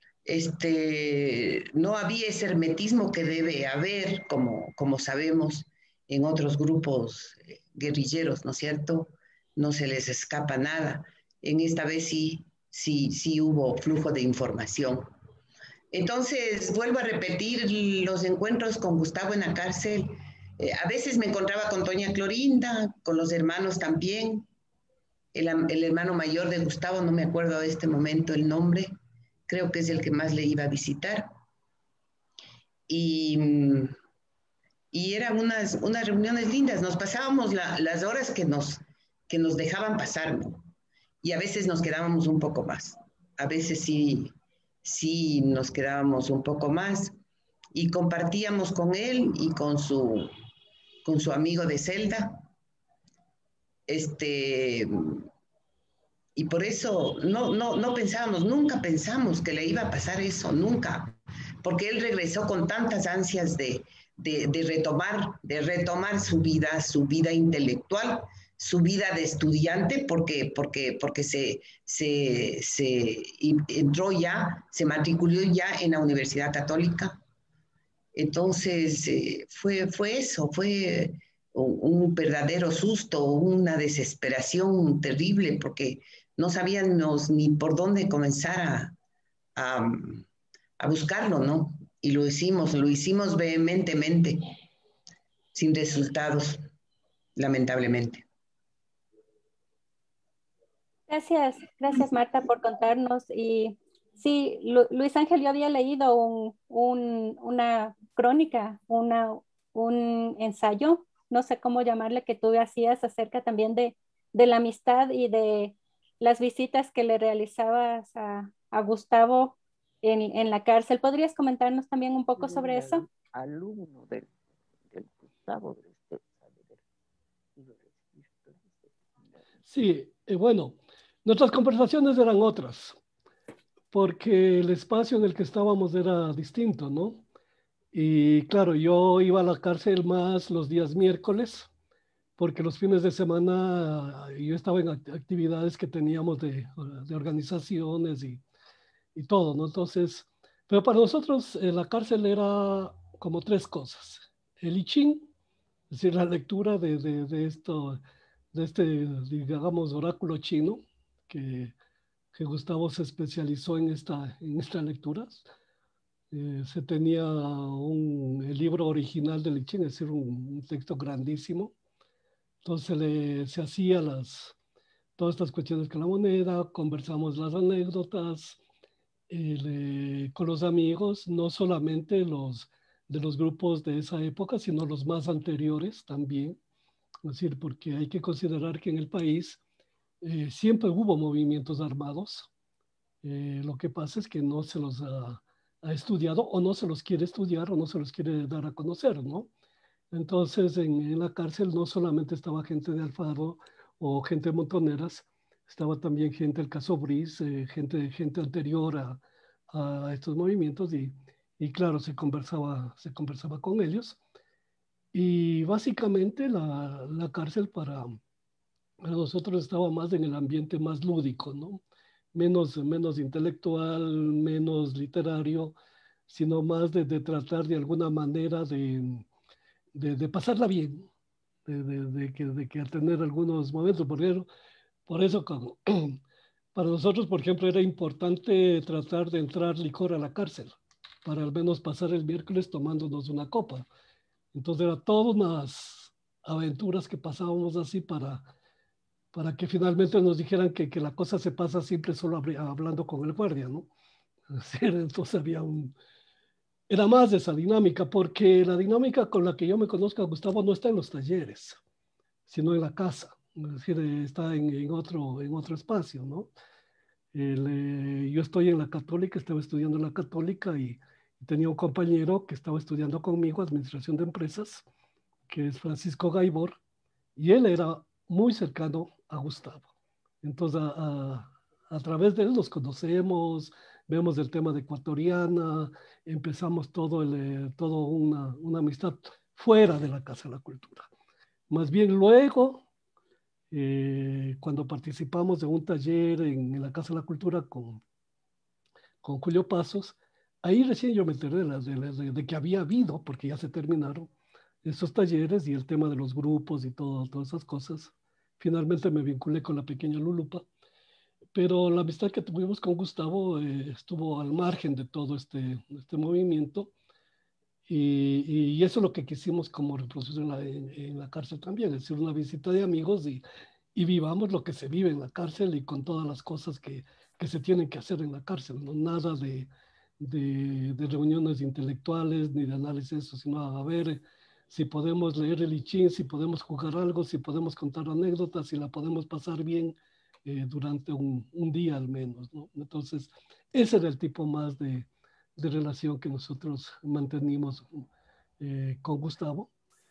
este, no había ese hermetismo que debe haber, como, como sabemos, en otros grupos guerrilleros, ¿no es cierto? No se les escapa nada. En esta vez sí, sí, sí hubo flujo de información. Entonces, vuelvo a repetir los encuentros con Gustavo en la cárcel. Eh, a veces me encontraba con doña Clorinda, con los hermanos también. El, el hermano mayor de Gustavo, no me acuerdo a este momento el nombre, creo que es el que más le iba a visitar. Y, y eran unas, unas reuniones lindas, nos pasábamos la, las horas que nos, que nos dejaban pasar, ¿no? Y a veces nos quedábamos un poco más, a veces sí, sí nos quedábamos un poco más y compartíamos con él y con su, con su amigo de celda. Este, y por eso no, no, no pensábamos, nunca pensamos que le iba a pasar eso, nunca, porque él regresó con tantas ansias de, de, de retomar, de retomar su vida, su vida intelectual, su vida de estudiante, porque, porque, porque se, se, se entró ya, se matriculó ya en la Universidad Católica. Entonces, eh, fue, fue eso, fue un, un verdadero susto, una desesperación terrible, porque no sabíamos ni por dónde comenzar a, a, a buscarlo, ¿no? Y lo hicimos, lo hicimos vehementemente, sin resultados, lamentablemente. Gracias, gracias Marta por contarnos. Y sí, Lu Luis Ángel, yo había leído un, un, una crónica, una, un ensayo, no sé cómo llamarle, que tú hacías acerca también de, de la amistad y de las visitas que le realizabas a, a Gustavo en, en la cárcel. ¿Podrías comentarnos también un poco sobre eso? Alumno del, del Gustavo. Sí, eh, bueno, nuestras conversaciones eran otras, porque el espacio en el que estábamos era distinto, ¿no? Y claro, yo iba a la cárcel más los días miércoles, porque los fines de semana yo estaba en actividades que teníamos de, de organizaciones y, y todo, ¿no? Entonces, pero para nosotros eh, la cárcel era como tres cosas. El I Ching, es decir, la lectura de, de, de esto, de este, digamos, oráculo chino, que, que Gustavo se especializó en, esta, en estas lecturas. Eh, se tenía un, el libro original del I Ching, es decir, un, un texto grandísimo. Entonces le, se hacía las, todas estas cuestiones con la moneda, conversamos las anécdotas eh, le, con los amigos, no solamente los de los grupos de esa época, sino los más anteriores también. Es decir, porque hay que considerar que en el país eh, siempre hubo movimientos armados. Eh, lo que pasa es que no se los ha, ha estudiado o no se los quiere estudiar o no se los quiere dar a conocer, ¿no? Entonces, en, en la cárcel no solamente estaba gente de Alfaro o gente de Montoneras, estaba también gente del caso Briz, eh, gente, gente anterior a, a estos movimientos y, y claro, se conversaba, se conversaba con ellos. Y básicamente la, la cárcel para, para nosotros estaba más en el ambiente más lúdico, ¿no? Menos, menos intelectual, menos literario, sino más de, de tratar de alguna manera de, de, de pasarla bien, de, de, de, que, de que tener algunos momentos. Por eso, por eso como, para nosotros, por ejemplo, era importante tratar de entrar licor a la cárcel, para al menos pasar el miércoles tomándonos una copa. Entonces, era todas unas aventuras que pasábamos así para, para que finalmente nos dijeran que, que la cosa se pasa siempre solo hablando con el guardia, ¿no? Entonces había un, era más de esa dinámica, porque la dinámica con la que yo me conozco a Gustavo no está en los talleres, sino en la casa, es decir, está en, en, otro, en otro espacio, ¿no? El, eh, yo estoy en la Católica, estaba estudiando en la Católica y, y tenía un compañero que estaba estudiando conmigo Administración de Empresas, que es Francisco Gaibor, y él era muy cercano a Gustavo. Entonces, a, a, a través de él nos conocemos, vemos el tema de Ecuatoriana, empezamos todo, el, eh, todo una, una amistad fuera de la Casa de la Cultura. Más bien luego, eh, cuando participamos de un taller en, en la Casa de la Cultura con, con Julio Pasos, ahí recién yo me enteré de, las, de, de, de que había habido, porque ya se terminaron, esos talleres y el tema de los grupos y todo, todas esas cosas. Finalmente me vinculé con la pequeña Lulupa, pero la amistad que tuvimos con Gustavo eh, estuvo al margen de todo este, este movimiento y, y eso es lo que quisimos como reproducir en la, en, en la cárcel también, es decir, una visita de amigos y, y vivamos lo que se vive en la cárcel y con todas las cosas que, que se tienen que hacer en la cárcel, no nada de, de, de reuniones intelectuales ni de análisis, sino a ver si podemos leer el I Ching, si podemos jugar algo, si podemos contar anécdotas, si la podemos pasar bien eh, durante un, un día al menos, ¿no? Entonces, ese era el tipo más de, de relación que nosotros mantenimos eh, con Gustavo.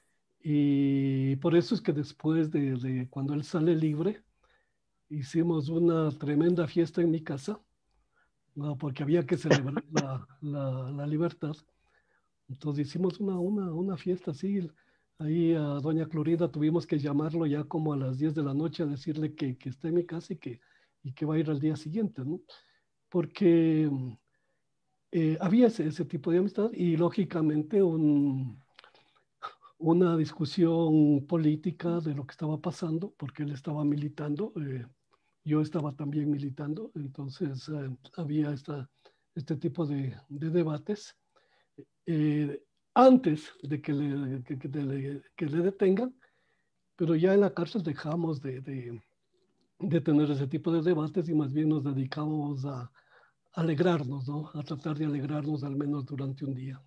Y por eso es que después de, de cuando él sale libre, hicimos una tremenda fiesta en mi casa, ¿no? Porque había que celebrar la, la, la libertad. Entonces hicimos una, una, una fiesta así. Ahí a doña Clorinda tuvimos que llamarlo ya como a las diez de la noche a decirle que, que está en mi casa y que, y que va a ir al día siguiente, ¿no? Porque eh, había ese, ese tipo de amistad y lógicamente un, una discusión política de lo que estaba pasando, porque él estaba militando, eh, yo estaba también militando, entonces eh, había esta, este tipo de, de debates. Eh, antes de que le, que, que, le, que le detengan, pero ya en la cárcel dejamos de, de, de tener ese tipo de debates y más bien nos dedicamos a alegrarnos, ¿no? A tratar de alegrarnos al menos durante un día.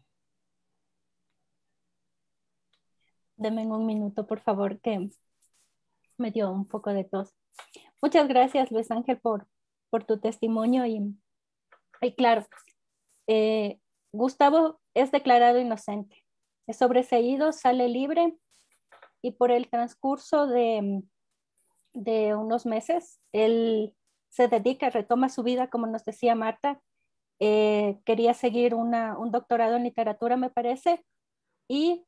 Deme un minuto, por favor, que me dio un poco de tos. Muchas gracias, Luis Ángel, por, por tu testimonio. Y, y claro, eh, Gustavo es declarado inocente, es sobreseído, sale libre y por el transcurso de, de unos meses, él se dedica, retoma su vida, como nos decía Marta. Eh, quería seguir una, un doctorado en literatura, me parece, y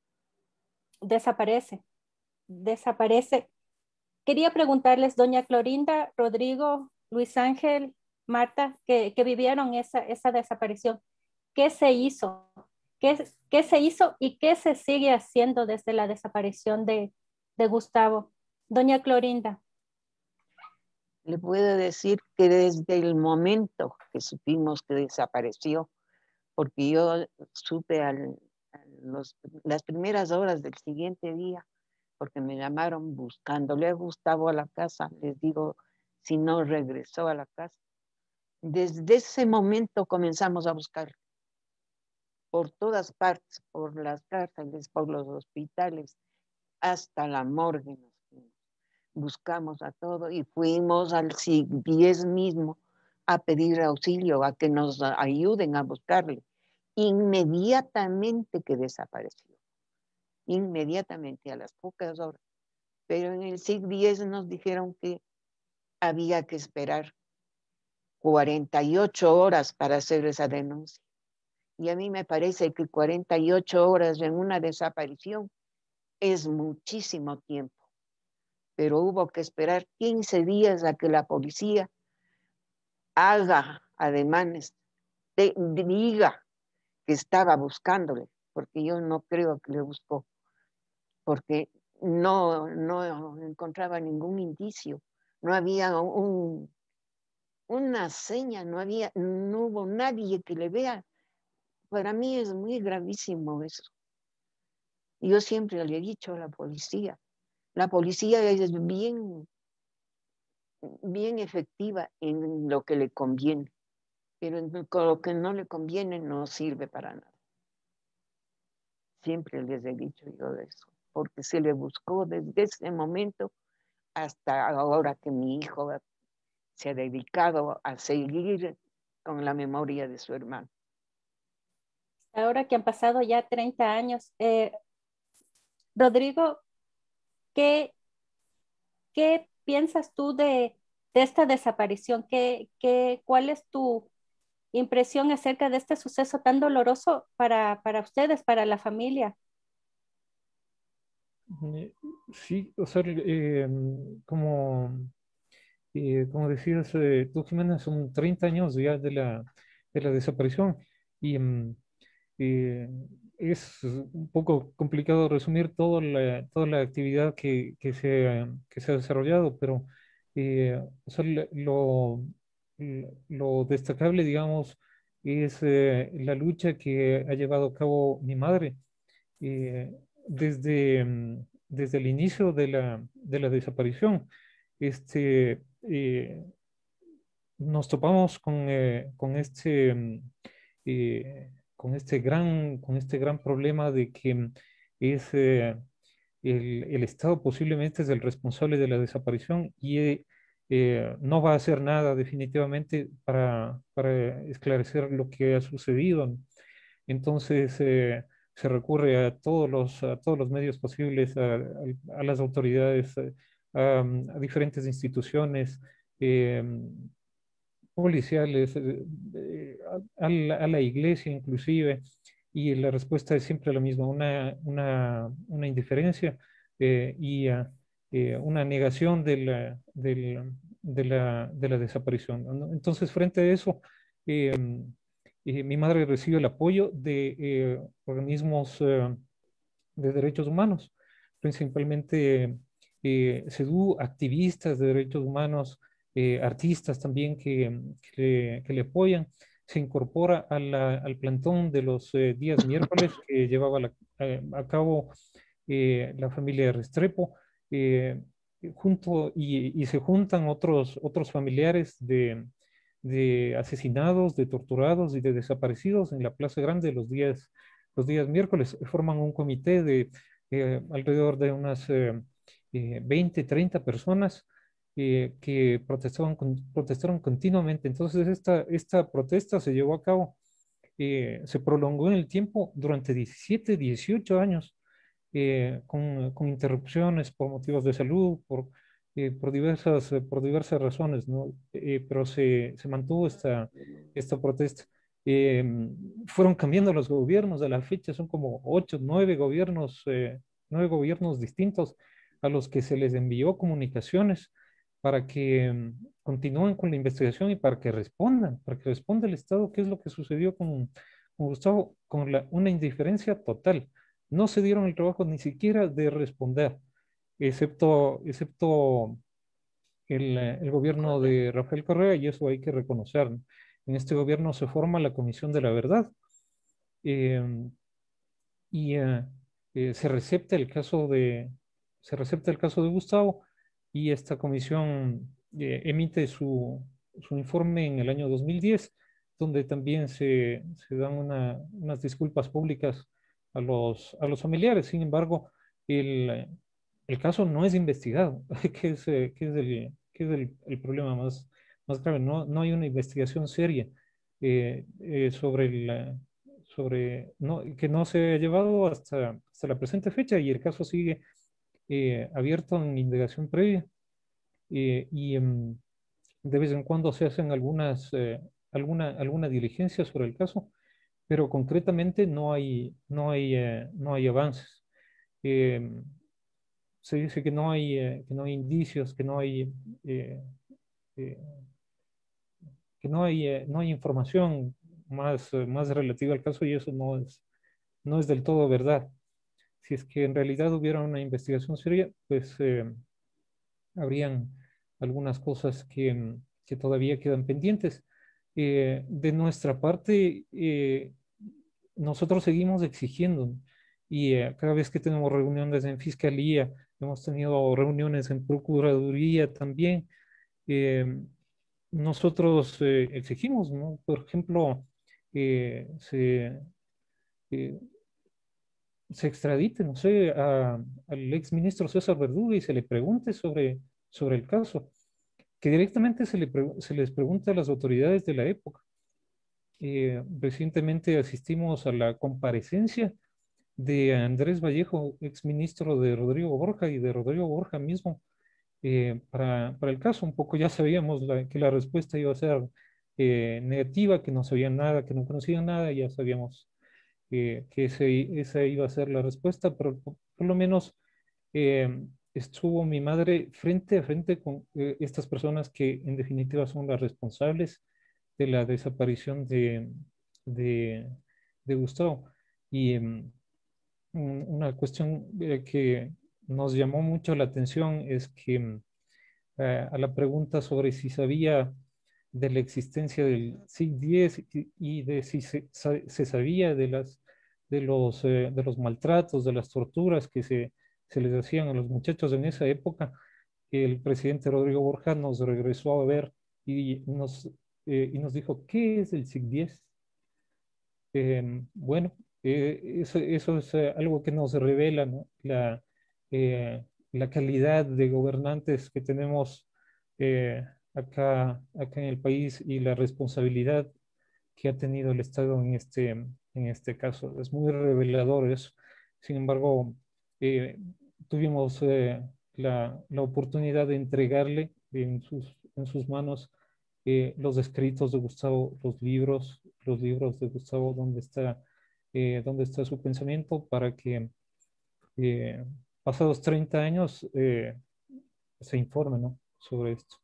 desaparece, desaparece. Quería preguntarles, doña Clorinda, Rodrigo, Luis Ángel, Marta, que, que vivieron esa, esa desaparición, ¿qué se hizo? ¿Qué, ¿Qué se hizo y qué se sigue haciendo desde la desaparición de, de Gustavo? Doña Clorinda. Le puedo decir que desde el momento que supimos que desapareció, porque yo supe al, a los, las primeras horas del siguiente día, porque me llamaron buscándole a Gustavo a la casa, les digo, si no regresó a la casa. Desde ese momento comenzamos a buscar por todas partes, por las cárceles, por los hospitales, hasta la morgue nos fuimos. Buscamos a todo y fuimos al S I C diez mismo a pedir auxilio, a que nos ayuden a buscarle. Inmediatamente que desapareció, inmediatamente a las pocas horas. Pero en el S I C diez nos dijeron que había que esperar cuarenta y ocho horas para hacer esa denuncia. Y a mí me parece que cuarenta y ocho horas en una desaparición es muchísimo tiempo. Pero hubo que esperar quince días a que la policía haga ademanes, de, diga que estaba buscándole, porque yo no creo que le buscó, porque no, no encontraba ningún indicio, no había un, una seña, no había, no hubo nadie que le vea. Para mí es muy gravísimo eso. Yo siempre le he dicho a la policía, la policía es bien, bien efectiva en lo que le conviene, pero en lo que no le conviene no sirve para nada. Siempre les he dicho yo eso, porque se le buscó desde ese momento hasta ahora que mi hijo se ha dedicado a seguir con la memoria de su hermano. Ahora que han pasado ya treinta años, eh, Rodrigo, ¿qué, qué piensas tú de, de esta desaparición? ¿Qué, qué, cuál es tu impresión acerca de este suceso tan doloroso para, para ustedes, para la familia? Eh, Sí, o sea, eh, como, eh, como decías eh, tú, Jimena, son treinta años ya de la, de la desaparición y mm, eh, es un poco complicado resumir toda la, toda la actividad que, que se, que se ha desarrollado, pero eh, o sea, lo, lo destacable, digamos, es eh, la lucha que ha llevado a cabo mi madre eh, desde, mm, desde el inicio de la, de la desaparición. Este, eh, nos topamos con, eh, con este, mm, eh, con este gran, con este gran problema de que mm, es, eh, el, el Estado posiblemente es el responsable de la desaparición y eh, eh, no va a hacer nada definitivamente para, para esclarecer lo que ha sucedido. Entonces, eh, se recurre a todos los, a todos los medios posibles, a, a- a las autoridades, eh, a, a diferentes instituciones eh, policiales, eh, eh, a, a la, a la iglesia inclusive, y la respuesta es siempre la misma, una, una, una indiferencia eh, y ah, eh, una negación de la, del- de la, de la desaparición, ¿no? Entonces, frente a eso, eh, eh, mi madre recibe el apoyo de eh, organismos eh, de derechos humanos, principalmente eh, SEDU, activistas de derechos humanos, eh, artistas también que, que le, que le apoyan. Se incorpora a la- al plantón de los eh, días miércoles que llevaba la- eh, a cabo eh, la familia Restrepo, eh, junto, y, y se juntan otros, otros familiares de, de asesinados, de torturados y de desaparecidos en la Plaza Grande los días, los días miércoles. Forman un comité de eh, alrededor de unas eh, eh, veinte, treinta personas eh, que protestaban, con- protestaron continuamente. Entonces, esta, esta protesta se llevó a cabo, eh, se prolongó en el tiempo durante diecisiete, dieciocho años eh, con, con interrupciones por motivos de salud, por, eh, por diversas, eh, por diversas razones, ¿no? Eh, pero se, se mantuvo esta, esta protesta. Eh, Fueron cambiando los gobiernos, a la fecha son como ocho, nueve gobiernos, eh, nueve gobiernos distintos a los que se les envió comunicaciones para que mm, continúen con la investigación y para que respondan, para que responda el Estado qué es lo que sucedió con, con Gustavo, con la, una indiferencia total. No se dieron el trabajo ni siquiera de responder, excepto, excepto el, eh, el gobierno de Rafael Correa, y eso hay que reconocer. En este gobierno se forma la Comisión de la Verdad eh, y eh, eh, se recepta el caso de, se recepta el caso de Gustavo y esta comisión eh, emite su, su informe en el año dos mil diez, donde también se, se dan una- unas disculpas públicas a los, a los familiares. Sin embargo, el, el caso no es investigado, que es, eh, que es, el, que es el, el problema más, más grave. No, no hay una investigación seria eh, eh, sobre el, sobre, no, que no se ha llevado hasta, hasta la presente fecha y el caso sigue eh, abierto en indagación previa eh, y em, de vez en cuando se hacen algunas, eh, alguna, alguna diligencia sobre el caso, pero concretamente no hay, no hay, eh, no hay avances. Em, Se dice que no hay, eh, que no hay indicios, que no hay, eh, eh, que no hay, eh, no hay información más, eh, más relativa al caso y eso no es, no es del todo verdad. Si es que en realidad hubiera una investigación seria, pues eh, habrían algunas cosas que, mm, que todavía quedan pendientes. Eh, de nuestra parte, eh, nosotros seguimos exigiendo y eh, cada vez que tenemos reuniones en fiscalía, hemos tenido reuniones en procuraduría también, eh, nosotros eh, exigimos, ¿no? Por ejemplo, eh, se, eh, se extradite, no sé, a, al exministro César Verdugo y se le pregunte sobre, sobre el caso, que directamente se, le pre- se les pregunte a las autoridades de la época. Eh, recientemente asistimos a la comparecencia de Andrés Vallejo, exministro de Rodrigo Borja y de Rodrigo Borja mismo, eh, para, para el caso. Un poco ya sabíamos la- que la respuesta iba a ser eh, negativa, que no sabían nada, que no conocían nada, ya sabíamos eh, que ese, esa iba a ser la respuesta, pero por, por lo menos eh, estuvo mi madre frente a frente con eh, estas personas que en definitiva son las responsables de la desaparición de, de, de Gustavo. Y em, un- una cuestión eh, que nos llamó mucho la atención es que em, eh, a la pregunta sobre si sabía de la existencia del S I C diez y, y de si se, sa- se sabía de las de los eh, de los maltratos, de las torturas que se, se les hacían a los muchachos en esa época, el presidente Rodrigo Borja nos regresó a ver y nos, eh, y nos dijo, ¿qué es el S I C diez? Eh, bueno, eh, eso, eso es eh, algo que nos revela, ¿no? La, eh, la calidad de gobernantes que tenemos eh, acá, acá en el país y la responsabilidad que ha tenido el Estado en este, en este caso. Es muy revelador eso. Sin embargo, eh, tuvimos eh, la, la oportunidad de entregarle en sus, en sus manos eh, los escritos de Gustavo, los libros, los libros de Gustavo, donde está, eh, donde está su pensamiento para que eh, pasados treinta años eh, se informe, ¿no? Sobre esto.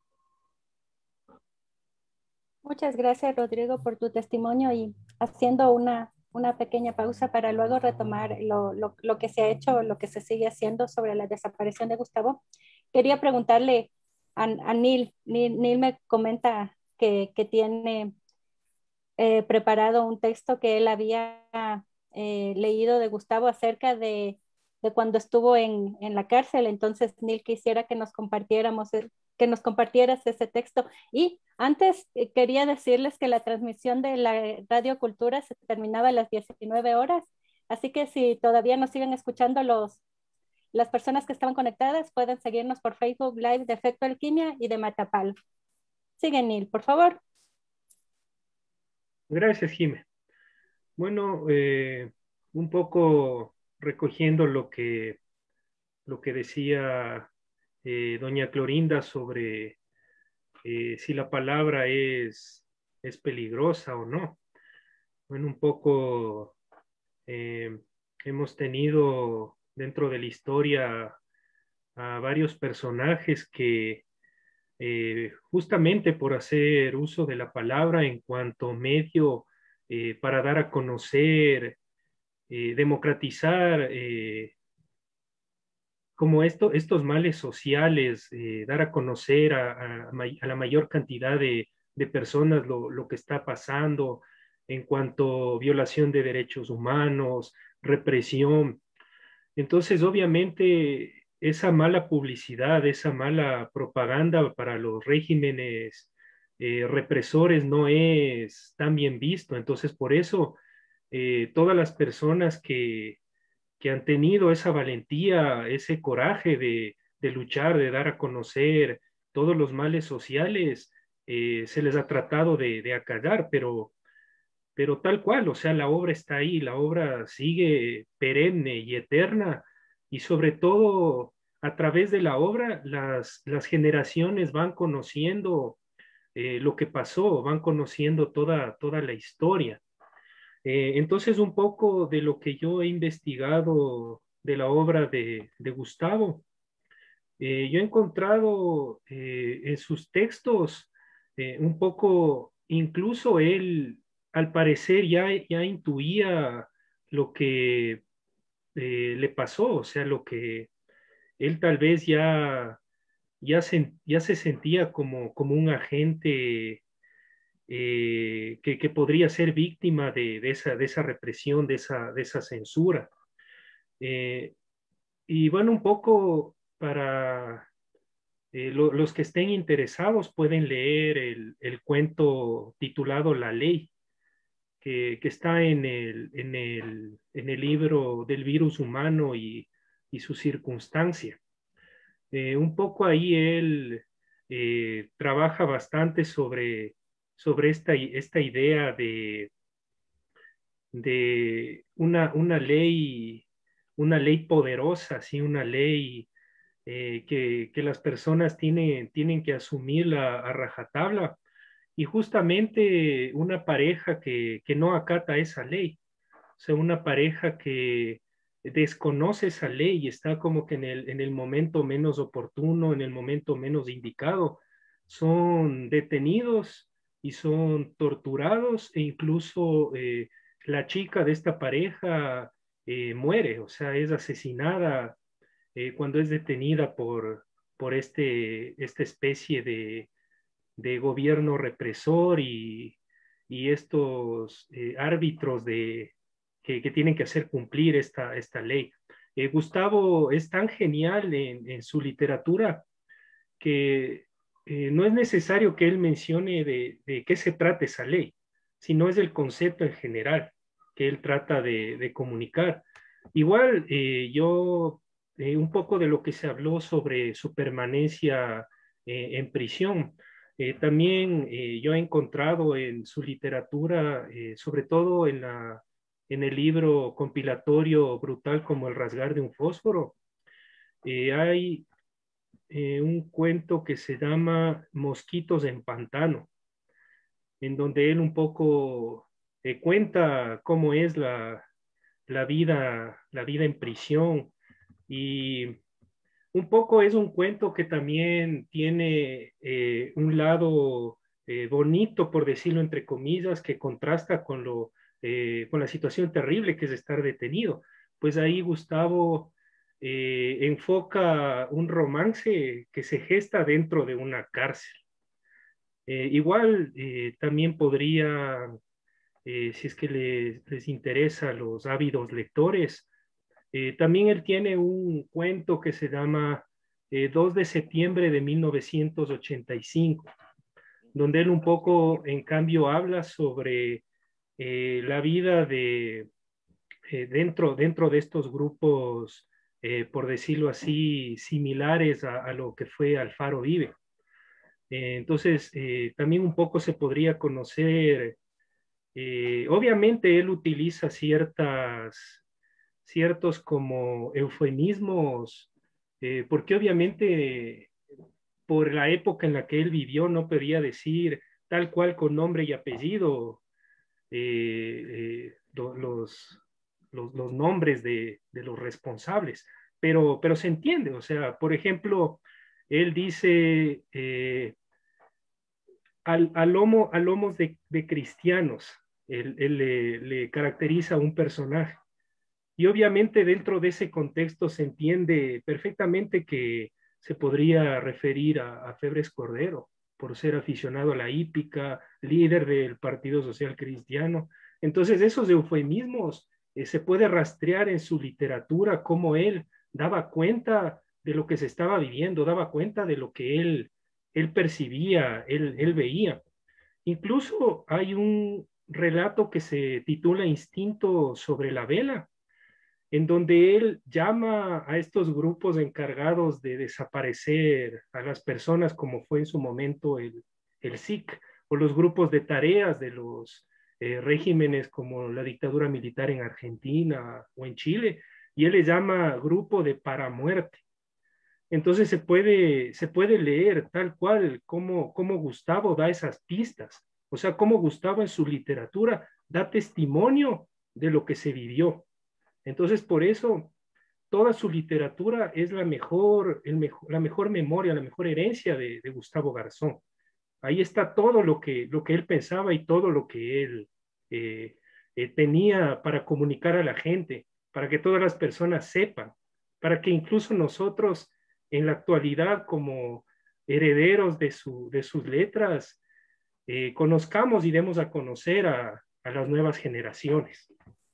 Muchas gracias, Rodrigo, por tu testimonio y haciendo una, una pequeña pausa para luego retomar lo, lo, lo que se ha hecho, lo que se sigue haciendo sobre la desaparición de Gustavo. Quería preguntarle a, a Neil. Neil. Neil me comenta que, que tiene eh, preparado un texto que él había eh, leído de Gustavo acerca de, de cuando estuvo en, en, la cárcel. Entonces, Neil, quisiera que nos compartiéramos, que nos compartieras ese texto. Y antes eh, quería decirles que la transmisión de la Radio Cultura se terminaba a las diecinueve horas. Así que si todavía nos siguen escuchando los, las personas que estaban conectadas, pueden seguirnos por Facebook Live de Efecto Alquimia y de Matapalo. Sigue, Neil, por favor. Gracias, Jimé. Bueno, eh, un poco recogiendo lo que, lo que decía eh, doña Clorinda sobre eh, si la palabra es, es peligrosa o no. Bueno, un poco eh, hemos tenido dentro de la historia a varios personajes que eh, justamente por hacer uso de la palabra en cuanto medio eh, para dar a conocer, eh, democratizar eh, como esto, estos males sociales, eh, dar a conocer a, a, a la mayor cantidad de, de personas lo, lo, que está pasando en cuanto a violación de derechos humanos, represión. Entonces, obviamente, esa mala publicidad, esa mala propaganda para los regímenes eh, represores no es tan bien visto. Entonces, por eso, eh, todas las personas que, que han tenido esa valentía, ese coraje de, de luchar, de dar a conocer todos los males sociales, eh, se les ha tratado de, de acallar, pero, pero tal cual, o sea, la obra está ahí, la obra sigue perenne y eterna, y sobre todo a través de la obra, las, las generaciones van conociendo eh, lo que pasó, van conociendo toda, toda la historia. Eh, entonces, un poco de lo que yo he investigado de la obra de, de Gustavo, eh, yo he encontrado eh, en sus textos eh, un poco, incluso él al parecer ya, ya intuía lo que eh, le pasó, o sea, lo que él tal vez ya, ya, se, ya se sentía como, como un agente eh, que, que, podría ser víctima de, de, esa, de esa represión, de esa, de esa censura. Eh, y bueno, un poco para eh, lo, los que estén interesados pueden leer el, el, cuento titulado La Ley, que, que está en el, en, el, en el libro del virus humano y, y su circunstancia. Eh, un poco ahí él eh, trabaja bastante sobre, sobre esta, esta idea de, de una, una ley, una ley poderosa, ¿sí? Una ley eh, que, que las personas tienen, tienen que asumirla a rajatabla. Y justamente una pareja que, que no acata esa ley, o sea, una pareja que desconoce esa ley y está como que en el, en el momento menos oportuno, en el momento menos indicado, son detenidos y son torturados e incluso eh, la chica de esta pareja eh, muere, o sea, es asesinada eh, cuando es detenida por, por este, esta especie de, de gobierno represor y, y estos eh, árbitros de, que, que, tienen que hacer cumplir esta, esta ley. Eh, Gustavo es tan genial en, en su literatura que eh, no es necesario que él mencione de, de qué se trata esa ley, sino es el concepto en general que él trata de, de comunicar. Igual eh, yo, eh, un poco de lo que se habló sobre su permanencia eh, en prisión, eh, también eh, yo he encontrado en su literatura, eh, sobre todo en, la, en el libro compilatorio brutal como El rasgar de un fósforo, eh, hay eh, un cuento que se llama Mosquitos en Pantano, en donde él un poco eh, cuenta cómo es la, la, vida, la vida en prisión y un poco es un cuento que también tiene eh, un lado eh, bonito, por decirlo entre comillas, que contrasta con, lo, eh, con la situación terrible que es estar detenido. Pues ahí Gustavo eh, enfoca un romance que se gesta dentro de una cárcel. Eh, igual eh, también podría, eh, si es que les, les interesa a los ávidos lectores, eh, también él tiene un cuento que se llama eh, dos de septiembre de mil novecientos ochenta y cinco, donde él un poco, en cambio, habla sobre eh, la vida de, eh, dentro, dentro de estos grupos, eh, por decirlo así, similares a, a, lo que fue Alfaro Vive. Eh, entonces, eh, también un poco se podría conocer, eh, obviamente él utiliza ciertas ciertos como eufemismos, eh, porque obviamente por la época en la que él vivió no podía decir tal cual con nombre y apellido eh, eh, lo, los, los, los, nombres de, de los responsables, pero, pero se entiende, o sea, por ejemplo, él dice eh, al, al, lomo, al lomos de, de cristianos, él, él le, le caracteriza a un personaje. Y obviamente dentro de ese contexto se entiende perfectamente que se podría referir a, a Febres Cordero por ser aficionado a la hípica, líder del Partido Social Cristiano. Entonces esos eufemismos eh, se puede rastrear en su literatura, cómo él daba cuenta de lo que se estaba viviendo, daba cuenta de lo que él, él percibía, él, él veía. Incluso hay un relato que se titula Instinto sobre la vela, en donde él llama a estos grupos encargados de desaparecer a las personas, como fue en su momento el, el S I C, o los grupos de tareas de los eh, regímenes como la dictadura militar en Argentina o en Chile, y él le llama grupo de paramuerte. Entonces se puede, se puede leer tal cual cómo, cómo Gustavo da esas pistas, o sea, cómo Gustavo en su literatura da testimonio de lo que se vivió. Entonces, por eso, toda su literatura es la mejor, el mejor, la mejor memoria, la mejor herencia de, de Gustavo Garzón. Ahí está todo lo que, lo que él pensaba y todo lo que él eh, eh, tenía para comunicar a la gente, para que todas las personas sepan, para que incluso nosotros en la actualidad como herederos de, su, de sus letras, eh, conozcamos y demos a conocer a, a las nuevas generaciones.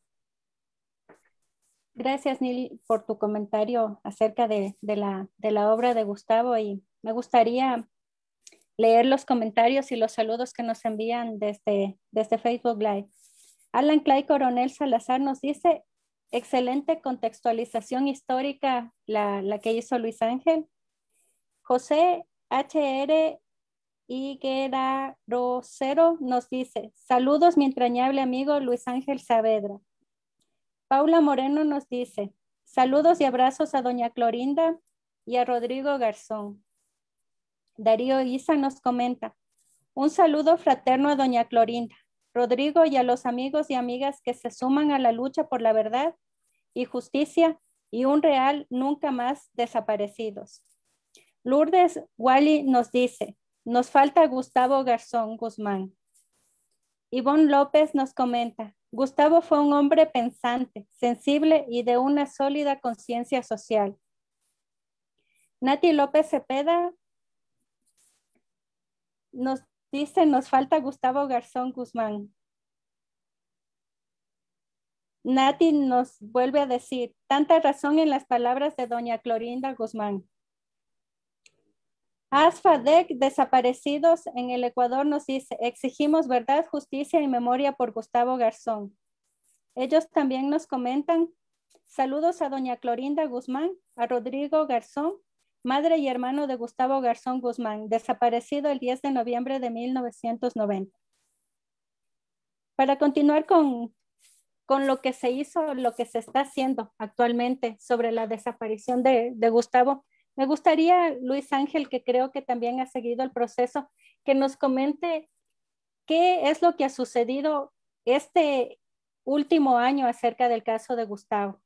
Gracias, Nil, por tu comentario acerca de, de, la, de la obra de Gustavo, y me gustaría leer los comentarios y los saludos que nos envían desde, desde Facebook Live. Alan Clay Coronel Salazar nos dice, excelente contextualización histórica la, la que hizo Luis Ángel. José H R Higuera Rosero nos dice, saludos mi entrañable amigo Luis Ángel Saavedra. Paula Moreno nos dice, saludos y abrazos a doña Clorinda y a Rodrigo Garzón. Darío Isa nos comenta, un saludo fraterno a doña Clorinda, Rodrigo y a los amigos y amigas que se suman a la lucha por la verdad y justicia y un real nunca más desaparecidos. Lourdes Wally nos dice, nos falta Gustavo Garzón Guzmán. Ivonne López nos comenta, Gustavo fue un hombre pensante, sensible y de una sólida conciencia social. Nati López Cepeda nos dice, nos falta Gustavo Garzón Guzmán. Nati nos vuelve a decir, tanta razón en las palabras de doña Clorinda Guzmán. Asfadec, desaparecidos en el Ecuador, nos dice, exigimos verdad, justicia y memoria por Gustavo Garzón. Ellos también nos comentan, saludos a doña Clorinda Guzmán, a Rodrigo Garzón, madre y hermano de Gustavo Garzón Guzmán, desaparecido el diez de noviembre de mil novecientos noventa. Para continuar con, con lo que se hizo, lo que se está haciendo actualmente sobre la desaparición de, de Gustavo, me gustaría, Luis Ángel, que creo que también ha seguido el proceso, que nos comente qué es lo que ha sucedido este último año acerca del caso de Gustavo.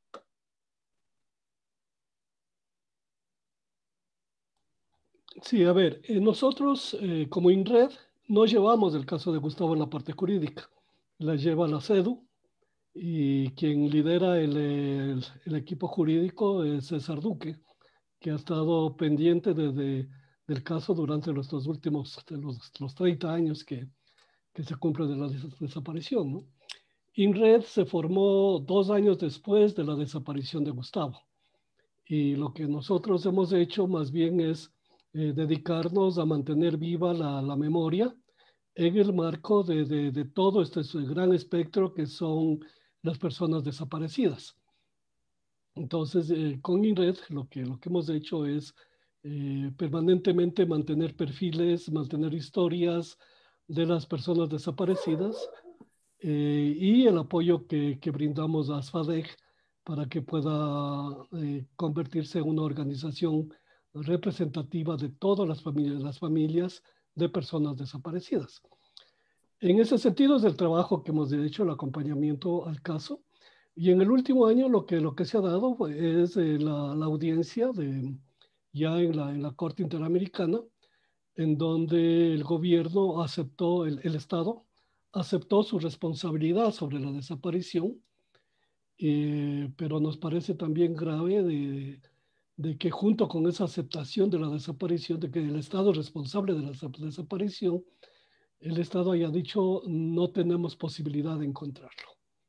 Sí, a ver, eh, nosotros eh, como INRED no llevamos el caso de Gustavo en la parte jurídica, la lleva la CEDU y quien lidera el, el, el equipo jurídico es César Duque, que ha estado pendiente desde del caso durante los dos últimos, los, los treinta años que, que se cumple de la des desaparición, ¿no? INRED se formó dos años después de la desaparición de Gustavo. Y lo que nosotros hemos hecho más bien es eh, dedicarnos a mantener viva la, la memoria en el marco de, de, de todo este gran espectro que son las personas desaparecidas. Entonces, eh, con INRED lo que, lo que hemos hecho es eh, permanentemente mantener perfiles, mantener historias de las personas desaparecidas eh, y el apoyo que, que brindamos a ASFADEC para que pueda eh, convertirse en una organización representativa de todas las familias, las familias de personas desaparecidas. En ese sentido es el trabajo que hemos hecho, el acompañamiento al caso. Y en el último año lo que, lo que se ha dado es eh, la, la audiencia de, ya en la, en la Corte Interamericana, en donde el gobierno aceptó, el, el Estado aceptó su responsabilidad sobre la desaparición, eh, pero nos parece también grave de, de que junto con esa aceptación de la desaparición, de que el Estado es responsable de la desaparición, el Estado haya dicho no tenemos posibilidad de encontrarlo.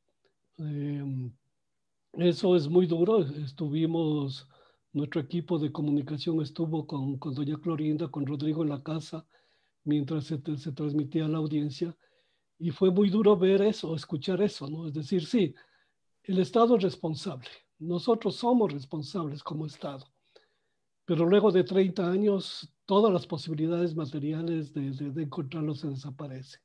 Eh, eso es muy duro. Estuvimos, nuestro equipo de comunicación estuvo con, con doña Clorinda, con Rodrigo en la casa, mientras se, se transmitía la audiencia, y fue muy duro ver eso, escuchar eso, ¿no? Es decir, sí, el Estado es responsable, nosotros somos responsables como Estado, pero luego de treinta años, todas las posibilidades materiales de, de, de encontrarlo se desaparecen.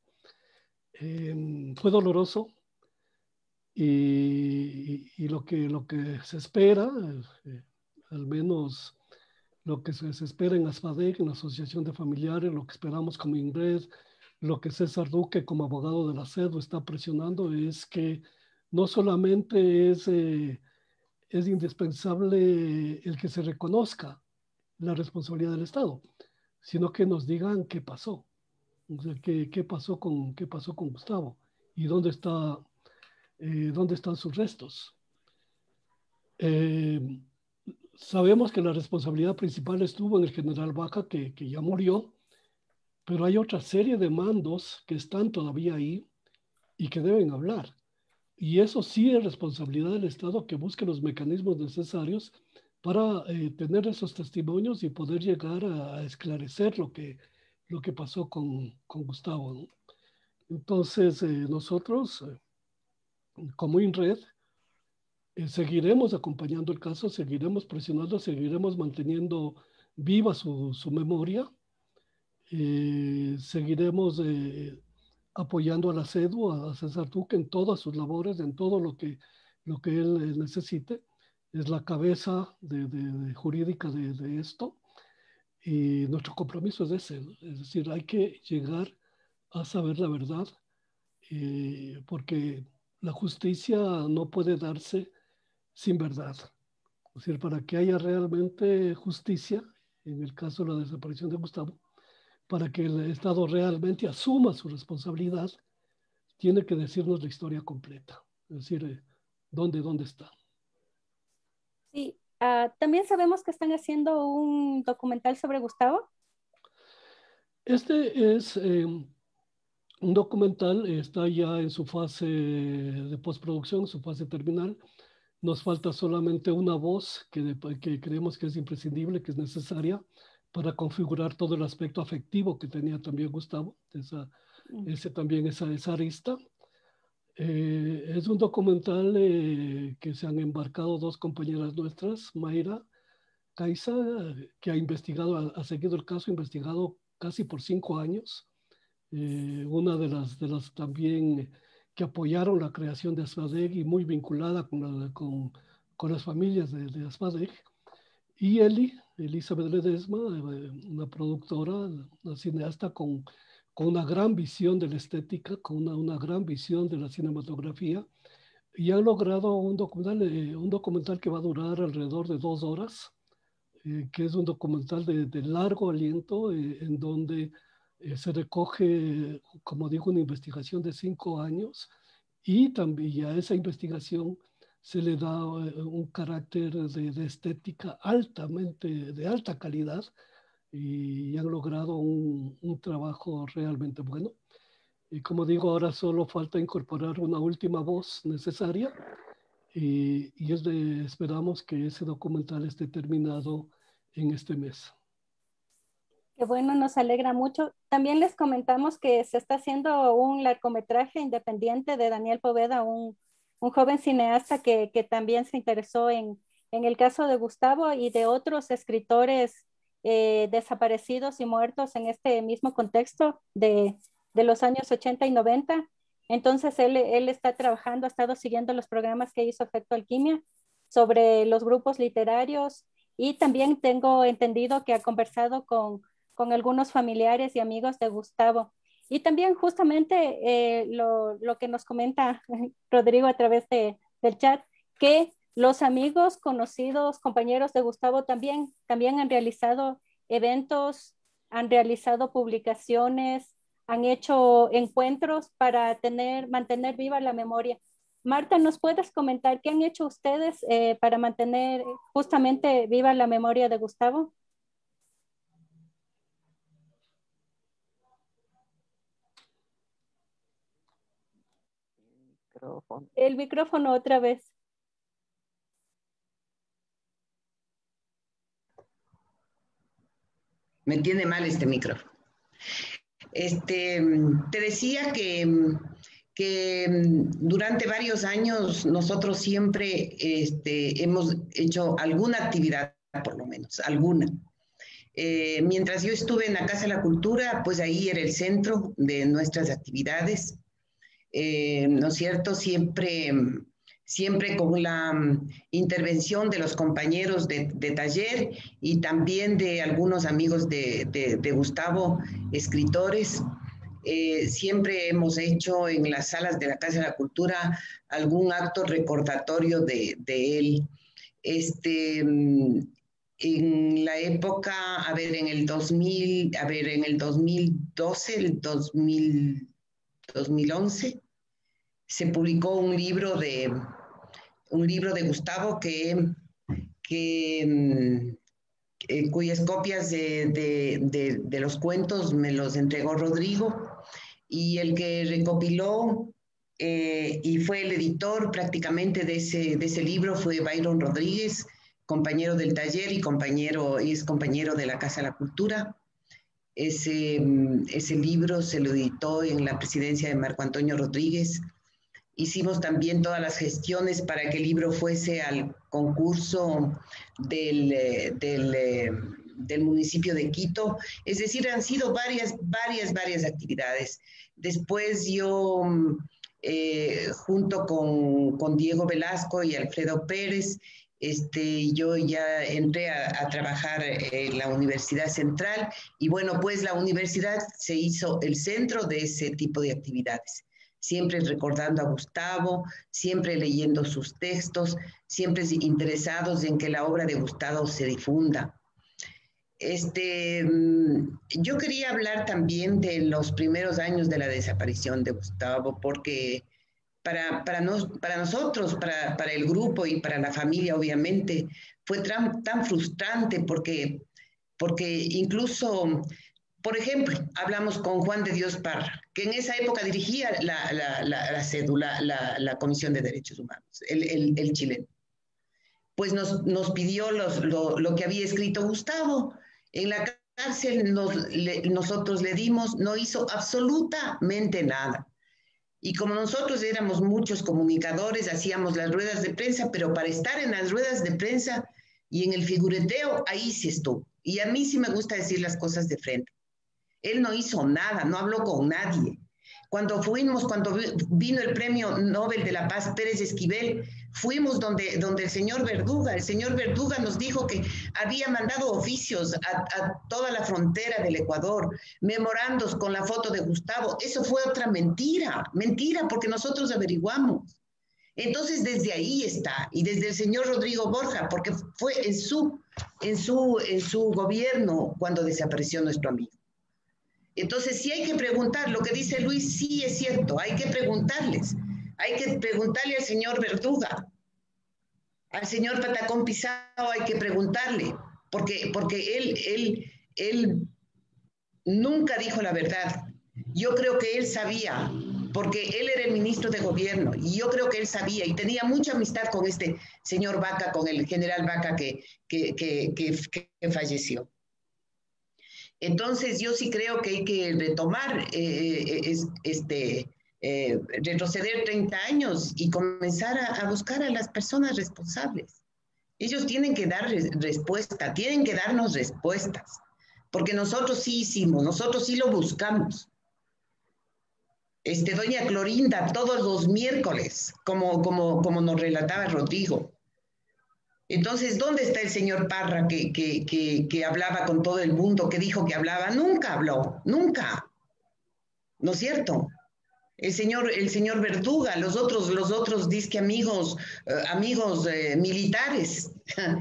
Eh, fue doloroso. Y, y, y lo, que, lo que se espera, eh, al menos lo que se, se espera en ASFADEC, en la Asociación de Familiares, lo que esperamos como INRED, lo que César Duque como abogado de la CEDU está presionando es que no solamente es, eh, es indispensable el que se reconozca la responsabilidad del Estado, sino que nos digan qué pasó, o sea, qué, qué, pasó con, qué pasó con Gustavo y dónde está... Eh, ¿dónde están sus restos? Eh, sabemos que la responsabilidad principal estuvo en el general Baca, que, que ya murió, pero hay otra serie de mandos que están todavía ahí y que deben hablar. Y eso sí es responsabilidad del Estado, que busque los mecanismos necesarios para eh, tener esos testimonios y poder llegar a, a esclarecer lo que, lo que pasó con, con Gustavo, ¿no? Entonces, eh, nosotros... Eh, como INRED, eh, seguiremos acompañando el caso, seguiremos presionando, seguiremos manteniendo viva su, su memoria, eh, seguiremos eh, apoyando a la CEDU, a César Duque en todas sus labores, en todo lo que, lo que él necesite. Es la cabeza de, de, de jurídica de, de esto. Y nuestro compromiso es ese, ¿no? Es decir, hay que llegar a saber la verdad, eh, porque la justicia no puede darse sin verdad. Es decir, para que haya realmente justicia, en el caso de la desaparición de Gustavo, para que el Estado realmente asuma su responsabilidad, tiene que decirnos la historia completa. Es decir, eh, ¿dónde, dónde está? Sí, uh, también sabemos que están haciendo un documental sobre Gustavo. Este es eh, un documental, está ya en su fase de postproducción, su fase terminal. Nos falta solamente una voz que, que creemos que es imprescindible, que es necesaria para configurar todo el aspecto afectivo que tenía también Gustavo, esa, ese también esa, esa arista. Eh, es un documental eh, que se han embarcado dos compañeras nuestras, Mayra Caiza, que ha investigado, ha, ha seguido el caso, ha investigado casi por cinco años. Eh, una de las, de las también que apoyaron la creación de Asfadeg y muy vinculada con, la, con, con las familias de, de Asfadeg. Y Eli, Elizabeth Ledesma, una productora, una cineasta con, con una gran visión de la estética, con una, una gran visión de la cinematografía, y han logrado un documental, eh, un documental que va a durar alrededor de dos horas, eh, que es un documental de, de largo aliento, eh, en donde eh, se recoge, como digo, una investigación de cinco años, y también a esa investigación se le da un carácter de, de estética altamente, de alta calidad, y han logrado un, un trabajo realmente bueno. Y como digo, ahora solo falta incorporar una última voz necesaria, y, y es de, esperamos que ese documental esté terminado en este mes. Qué bueno, nos alegra mucho. También les comentamos que se está haciendo un largometraje independiente de Daniel Poveda, un un joven cineasta que, que también se interesó en, en el caso de Gustavo y de otros escritores eh, desaparecidos y muertos en este mismo contexto de, de los años ochenta y noventa. Entonces él, él está trabajando, ha estado siguiendo los programas que hizo Efecto Alquimia sobre los grupos literarios, y también tengo entendido que ha conversado con, con algunos familiares y amigos de Gustavo. Y también justamente eh, lo, lo que nos comenta Rodrigo a través de, del chat, que los amigos, conocidos, compañeros de Gustavo también, también han realizado eventos, han realizado publicaciones, han hecho encuentros para tener, mantener viva la memoria. Marta, ¿nos puedes comentar qué han hecho ustedes eh, para mantener justamente viva la memoria de Gustavo? Micrófono. El micrófono otra vez. Me tiene mal este micrófono. Este, te decía que, que durante varios años nosotros siempre este, hemos hecho alguna actividad, por lo menos, alguna. Eh, mientras yo estuve en la Casa de la Cultura, pues ahí era el centro de nuestras actividades. Eh, ¿no es cierto? Siempre, siempre con la um, intervención de los compañeros de, de taller y también de algunos amigos de, de, de Gustavo, escritores. Eh, siempre hemos hecho en las salas de la Casa de la Cultura algún acto recordatorio de, de él. Este, en la época, a ver, en el dos mil, a ver, en el dos mil doce, el dos mil dos mil once, se publicó un libro de, un libro de Gustavo que, que, eh, cuyas copias de, de, de, de los cuentos me los entregó Rodrigo, y el que recopiló eh, y fue el editor prácticamente de ese, de ese libro fue Byron Rodríguez, compañero del taller y compañero, es compañero de la Casa de la Cultura. Ese, ese libro se lo editó en la presidencia de Marco Antonio Rodríguez, hicimos también todas las gestiones para que el libro fuese al concurso del, del, del municipio de Quito. Es decir, han sido varias, varias, varias actividades. Después yo, eh, junto con, con Diego Velasco y Alfredo Pérez, Este, yo ya entré a, a trabajar en la Universidad Central y bueno, pues la universidad se hizo el centro de ese tipo de actividades. Siempre recordando a Gustavo, siempre leyendo sus textos, siempre interesados en que la obra de Gustavo se difunda. Este, yo quería hablar también de los primeros años de la desaparición de Gustavo, porque Para, para, nos, para nosotros, para, para el grupo y para la familia, obviamente, fue tan, tan frustrante porque, porque incluso, por ejemplo, hablamos con Juan de Dios Parra, que en esa época dirigía la, la, la, la cédula, la, la Comisión de Derechos Humanos, el, el, el chileno. Pues nos, nos pidió los, lo, lo que había escrito Gustavo. En la cárcel nos, le, nosotros le dimos, no hizo absolutamente nada. Y como nosotros éramos muchos comunicadores, hacíamos las ruedas de prensa, pero para estar en las ruedas de prensa y en el figureteo, ahí sí estuvo. Y a mí sí me gusta decir las cosas de frente. Él no hizo nada, no habló con nadie. Cuando fuimos, cuando vino el premio Nobel de la Paz Pérez Esquivel, fuimos donde, donde el señor Verduga, el señor Verduga nos dijo que había mandado oficios a, a toda la frontera del Ecuador, memorandos con la foto de Gustavo. Eso fue otra mentira, mentira, porque nosotros averiguamos. Entonces, desde ahí está, y desde el señor Rodrigo Borja, porque fue en su, en su, en su gobierno cuando desapareció nuestro amigo. Entonces, sí hay que preguntar, lo que dice Luis, sí es cierto, hay que preguntarles. Hay que preguntarle al señor Verduga, al señor Patacón Pizarro hay que preguntarle, porque, porque él, él, él nunca dijo la verdad. Yo creo que él sabía, porque él era el ministro de gobierno, y yo creo que él sabía, y tenía mucha amistad con este señor Vaca, con el general Vaca que, que, que, que, que falleció. Entonces, yo sí creo que hay que retomar, eh, es, este, eh, retroceder treinta años y comenzar a, a buscar a las personas responsables. Ellos tienen que dar res, respuesta, tienen que darnos respuestas, porque nosotros sí hicimos, nosotros sí lo buscamos. Este, doña Clorinda, todos los miércoles, como, como, como nos relataba Rodrigo. Entonces, ¿dónde está el señor Parra que, que, que, que hablaba con todo el mundo, que dijo que hablaba? Nunca habló, nunca. ¿No es cierto? El señor, el señor Verduga, los otros, los otros disque amigos, eh, amigos eh, militares,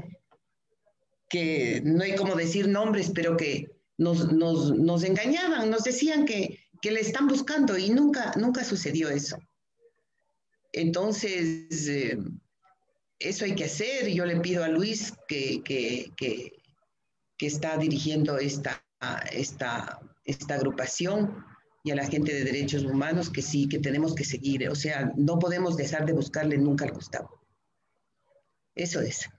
que no hay como decir nombres, pero que nos, nos, nos engañaban, nos decían que, que le están buscando y nunca, nunca sucedió eso. Entonces... Eh, Eso hay que hacer, y yo le pido a Luis que, que, que, que está dirigiendo esta, esta, esta agrupación, y a la gente de derechos humanos que sí, que tenemos que seguir. O sea, no podemos dejar de buscarle nunca al Gustavo. Eso es.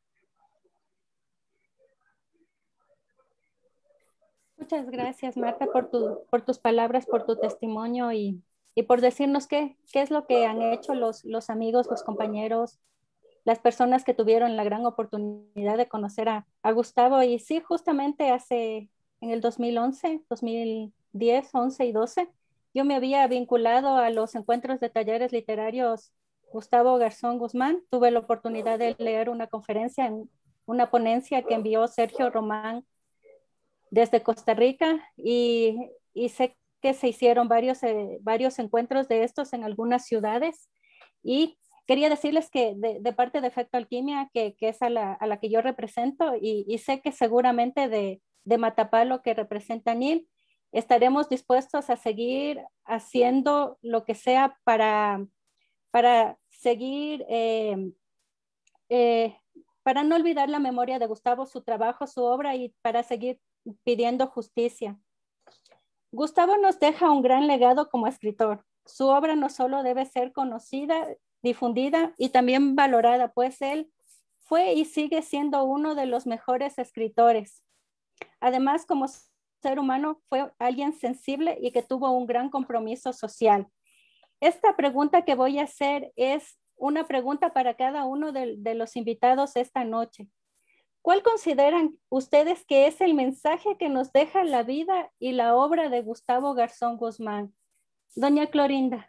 Muchas gracias, Marta, por, tu, por tus palabras, por tu testimonio y, y por decirnos qué, qué es lo que han hecho los, los amigos, los compañeros, las personas que tuvieron la gran oportunidad de conocer a, a Gustavo. Y sí, justamente hace, en el dos mil once, dos mil diez, once y doce, yo me había vinculado a los encuentros de talleres literarios Gustavo Garzón Guzmán. Tuve la oportunidad de leer una conferencia, en una ponencia que envió Sergio Román desde Costa Rica, y, y sé que se hicieron varios, eh, varios encuentros de estos en algunas ciudades, y quería decirles que de, de parte de Efecto Alquimia, que, que es a la, a la que yo represento, y, y sé que seguramente de, de Matapalo, que representa a Nil, estaremos dispuestos a seguir haciendo lo que sea para, para seguir, eh, eh, para no olvidar la memoria de Gustavo, su trabajo, su obra, y para seguir pidiendo justicia. Gustavo nos deja un gran legado como escritor. Su obra no solo debe ser conocida, difundida y también valorada, pues él fue y sigue siendo uno de los mejores escritores. Además, como ser humano, fue alguien sensible y que tuvo un gran compromiso social. esta pregunta que voy a hacer es una pregunta para cada uno de, de los invitados esta noche. ¿Cuál consideran ustedes que es el mensaje que nos deja la vida y la obra de Gustavo Garzón Guzmán? Doña Clorinda.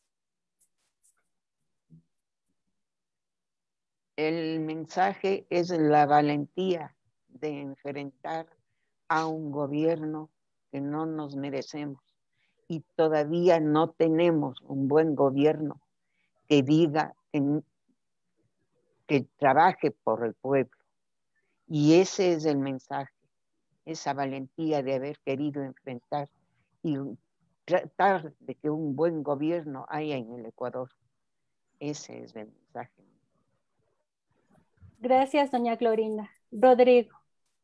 El mensaje es la valentía de enfrentar a un gobierno que no nos merecemos y todavía no tenemos un buen gobierno que diga que, que trabaje por el pueblo. Y ese es el mensaje, esa valentía de haber querido enfrentar y tratar de que un buen gobierno haya en el Ecuador. Ese es el mensaje. Gracias, doña Clorinda. Rodrigo.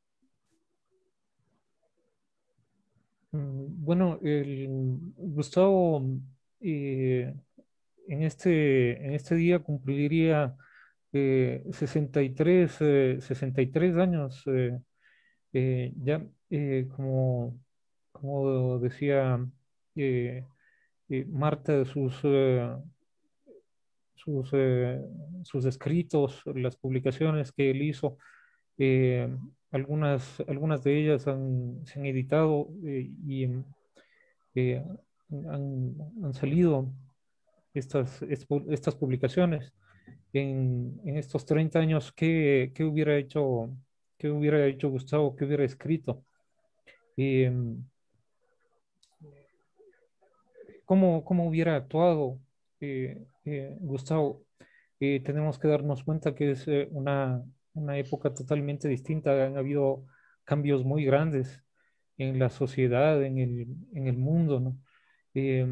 Bueno, el Gustavo eh, en, este, en este día cumpliría eh, sesenta y tres, eh, sesenta y tres años. Eh, eh, ya, eh, como, como decía eh, eh, Marta, sus, eh, sus, eh, sus escritos, las publicaciones que él hizo, eh, algunas, algunas de ellas han, se han editado eh, y eh, han, han salido estas, estas publicaciones. En, en estos treinta años, ¿qué, qué hubiera hecho, qué hubiera hecho Gustavo, qué hubiera escrito? Eh, ¿cómo, cómo hubiera actuado eh, eh, Gustavo? Eh, tenemos que darnos cuenta que es eh, una, una época totalmente distinta. Han habido cambios muy grandes en la sociedad, en el, en el mundo, ¿no? Eh,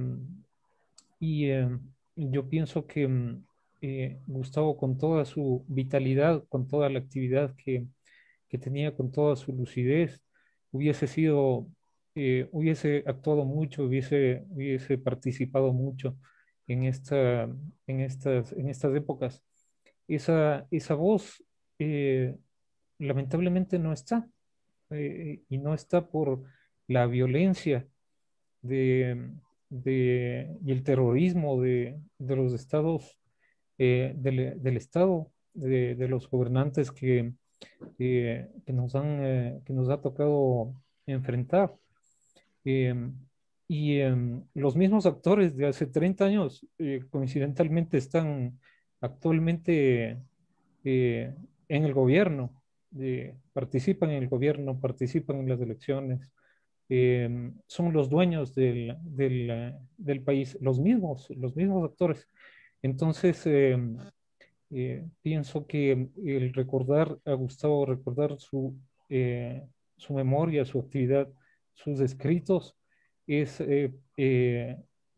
y eh, yo pienso que mm, eh, Gustavo, con toda su vitalidad, con toda la actividad que, que tenía, con toda su lucidez, hubiese sido, eh, hubiese actuado mucho, hubiese, hubiese participado mucho en esta, en estas, en estas épocas. Esa, esa voz eh, lamentablemente no está, eh, y no está por la violencia de, de- y el terrorismo de, de los estados, eh, del, del Estado, de, de los gobernantes que, que, que nos han, eh, que nos ha tocado enfrentar. Eh, y em, los mismos actores de hace treinta años, eh, coincidentalmente, están actualmente eh, en el gobierno, eh, participan en el gobierno, participan en las elecciones, eh, son los dueños del, del, eh, del país, los mismos, los mismos actores. Entonces, eh, eh, pienso que el recordar a Gustavo, recordar su, eh, su memoria, su actividad, sus escritos, es, eh, eh,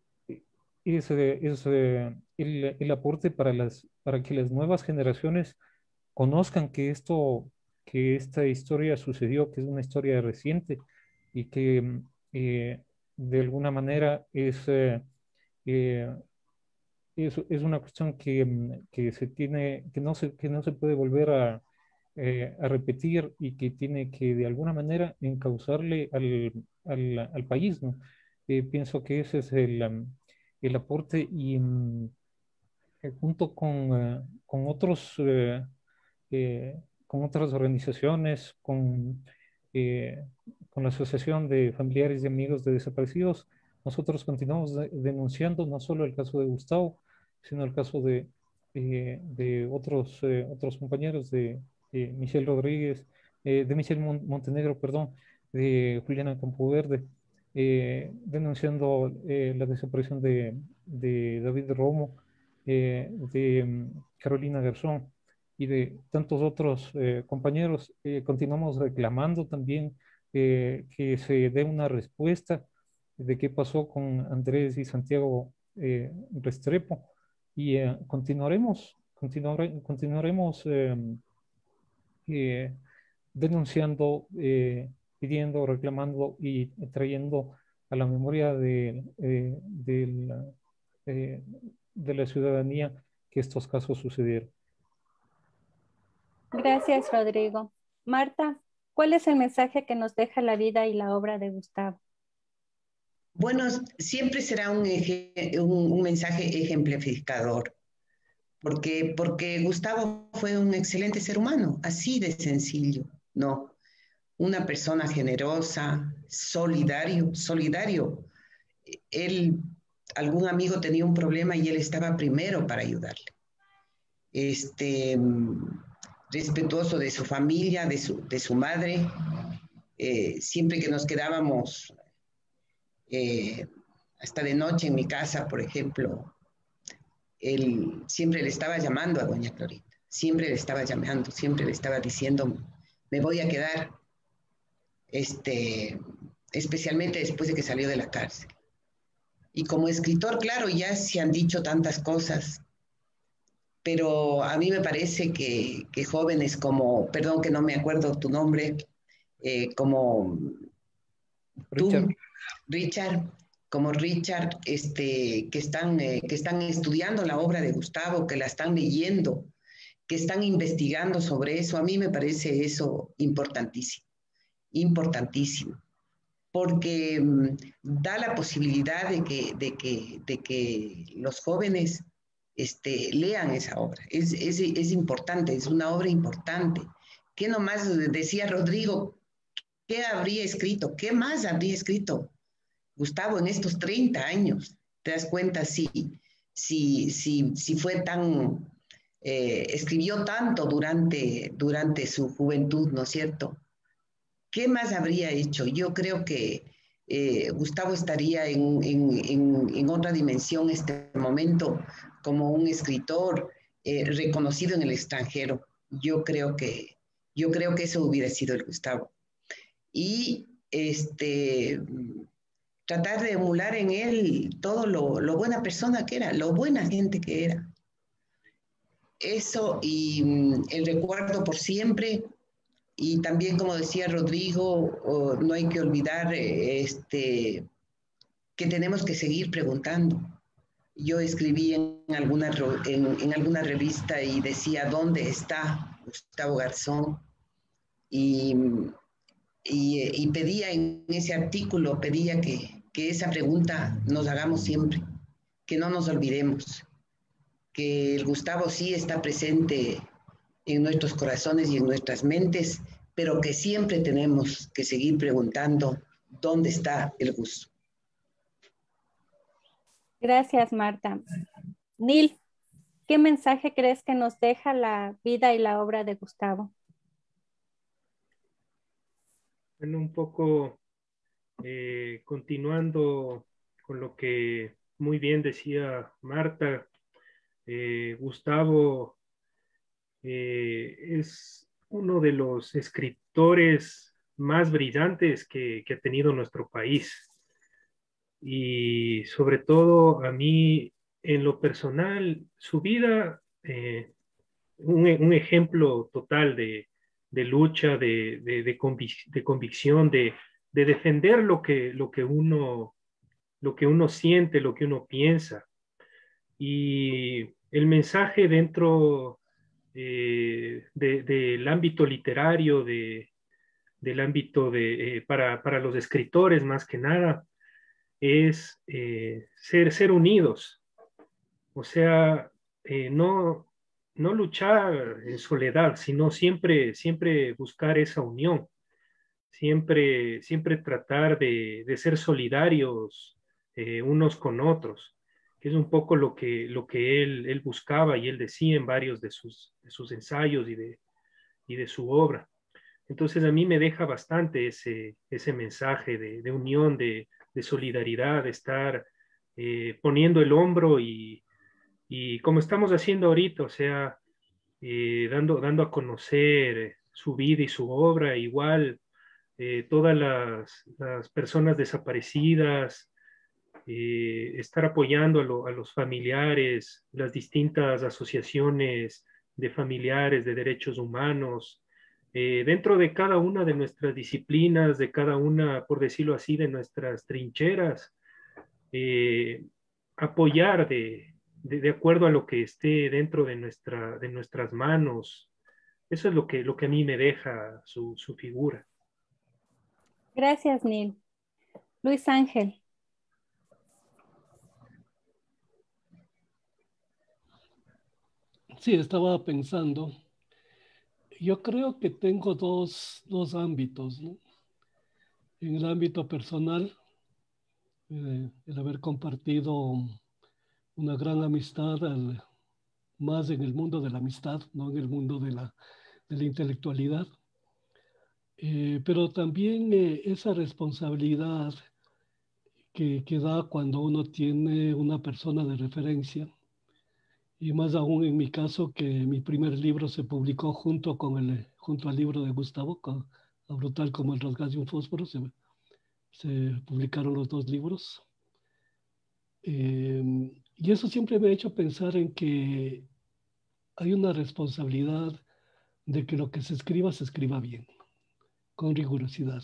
es, eh, es, eh, el, el aporte para, las, para que las nuevas generaciones conozcan que esto, que esta historia sucedió, que es una historia reciente y que mm, eh, de alguna manera es, eh, eh, es, es una cuestión que, mm, que se tiene, que no se, que no se puede volver a, eh, a repetir y que tiene que de alguna manera encauzarle al, al, al país, ¿no? Eh, pienso que ese es el, um, el aporte y mm, eh, junto con, eh, con otros eh, eh, con otras organizaciones, con, eh, con la Asociación de Familiares y Amigos de Desaparecidos, nosotros continuamos de- denunciando no solo el caso de Gustavo, sino el caso de, eh, de otros, eh, otros compañeros de, de Michelle Rodríguez, eh, de Michelle Mon- Montenegro, perdón, de Juliana Campoverde, eh, denunciando eh, la desaparición de, de David Romo, eh, de mm, Carolina Garzón y de tantos otros eh, compañeros. Eh, continuamos reclamando también eh, que se dé una respuesta de qué pasó con Andrés y Santiago eh, Restrepo y eh, continuaremos, continuare- continuaremos eh, eh, denunciando, eh, pidiendo, reclamando y trayendo a la memoria de, eh, de la, eh, de la ciudadanía que estos casos sucedieron. Gracias, Rodrigo. Marta, ¿cuál es el mensaje que nos deja la vida y la obra de Gustavo? Bueno, siempre será un, eje, un, un mensaje ejemplificador, porque, porque Gustavo fue un excelente ser humano, así de sencillo, ¿no? Una persona generosa, solidario, solidario. Él, algún amigo tenía un problema y él estaba primero para ayudarle. Este, respetuoso de su familia, de su, de su madre. Eh, siempre que nos quedábamos eh, hasta de noche en mi casa, por ejemplo, él siempre le estaba llamando a doña Clorita, siempre le estaba llamando, siempre le estaba diciendo, me voy a quedar, este, especialmente después de que salió de la cárcel. Y como escritor, claro, ya se han dicho tantas cosas, pero a mí me parece que, que jóvenes como, perdón que no me acuerdo tu nombre, eh, como Richard. tú, Richard, como Richard, este, que, están, eh, que están estudiando la obra de Gustavo, que la están leyendo, que están investigando sobre eso, a mí me parece eso importantísimo, importantísimo, porque um, da la posibilidad de que, de que, de que los jóvenes este, lean esa obra. Es, es, es importante, es una obra importante. ¿Qué nomás decía Rodrigo? ¿Qué habría escrito? ¿Qué más habría escrito Gustavo en estos treinta años? ¿Te das cuenta si, si, si, si fue tan, eh, escribió tanto durante, durante su juventud, ¿no es cierto? ¿Qué más habría hecho? Yo creo que eh, Gustavo estaría en, en, en, en, otra dimensión en este momento como un escritor eh, reconocido en el extranjero. Yo creo que, yo creo que eso hubiera sido el Gustavo. Y este, tratar de emular en él todo lo, lo buena persona que era, lo buena gente que era. Eso y mm, el recuerdo por siempre. Y también, como decía Rodrigo, oh, no hay que olvidar eh, este, que tenemos que seguir preguntando. Yo escribí en alguna, en, en alguna revista y decía, ¿dónde está Gustavo Garzón? Y, y, y pedía en ese artículo, pedía que, que esa pregunta nos hagamos siempre, que no nos olvidemos, que el Gustavo sí está presente en nuestros corazones y en nuestras mentes, pero que siempre tenemos que seguir preguntando dónde está el gusto. Gracias, Marta. Neil, ¿qué mensaje crees que nos deja la vida y la obra de Gustavo? Bueno, un poco eh, continuando con lo que muy bien decía Marta, eh, Gustavo eh, es uno de los escritores más brillantes que, que ha tenido nuestro país. Y sobre todo a mí, en lo personal, su vida, eh, un, un, ejemplo total de, de lucha, de, de, de, convic de convicción, de, de, defender lo que, lo, que uno, lo que uno siente, lo que uno piensa. Y el mensaje dentro eh, de, del ámbito literario, de, del ámbito de, eh, para, para los escritores más que nada, es eh, ser, ser unidos, o sea, eh, no, no luchar en soledad, sino siempre, siempre buscar esa unión, siempre, siempre tratar de, de ser solidarios eh, unos con otros, que es un poco lo que, lo que él, él buscaba y él decía en varios de sus, de sus ensayos y de, y de su obra. Entonces a mí me deja bastante ese, ese mensaje de, de unión, de, de solidaridad, de estar eh, poniendo el hombro y, y como estamos haciendo ahorita, o sea, eh, dando, dando a conocer su vida y su obra, igual eh, todas las, las, personas desaparecidas, eh, estar apoyando a, lo, a los familiares, las distintas asociaciones de familiares de derechos humanos, eh, dentro de cada una de nuestras disciplinas, de cada una, por decirlo así, de nuestras trincheras, eh, apoyar de, de, de, acuerdo a lo que esté dentro de, nuestra, de nuestras manos. Eso es lo que, lo que a mí me deja su, su figura. Gracias, Neil. Luis Ángel, Sí, estaba pensando. Yo creo que tengo dos, dos ámbitos, ¿no? En el ámbito personal, eh, el haber compartido una gran amistad, al, más en el mundo de la amistad, no en el mundo de la, de la intelectualidad. Eh, pero también eh, esa responsabilidad que, que da cuando uno tiene una persona de referencia, y más aún en mi caso que mi primer libro se publicó junto, con el, junto al libro de Gustavo, con, a Brutal como el rasgar de un fósforo, se, se publicaron los dos libros. Eh, y eso siempre me ha hecho pensar en que hay una responsabilidad de que lo que se escriba, se escriba bien, con rigurosidad.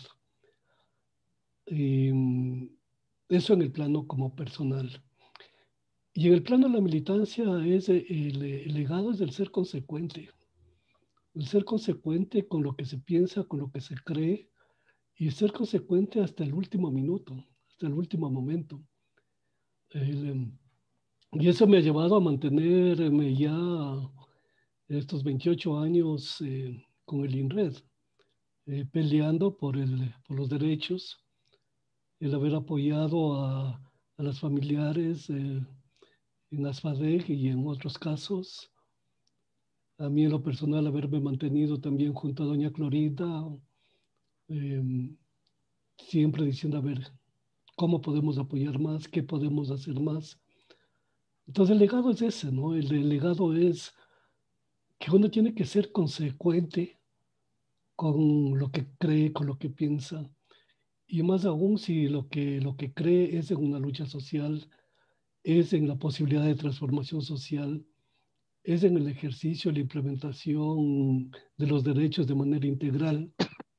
Eh, eso en el plano como personal. Y en el plano de la militancia, es el, el legado es del ser consecuente. El ser consecuente con lo que se piensa, con lo que se cree, y ser consecuente hasta el último minuto, hasta el último momento. El, y eso me ha llevado a mantenerme ya estos veintiocho años eh, con el INRED, eh, peleando por, el, por los derechos, el haber apoyado a, a las familiares eh, en ASFADEG y en otros casos. A mí en lo personal haberme mantenido también junto a doña Clorinda, eh, siempre diciendo, a ver, ¿cómo podemos apoyar más? ¿Qué podemos hacer más? Entonces el legado es ese, ¿no? El, el legado es que uno tiene que ser consecuente con lo que cree, con lo que piensa. Y más aún si lo que, lo que cree es en una lucha social, es en la posibilidad de transformación social, es en el ejercicio, la implementación de los derechos de manera integral.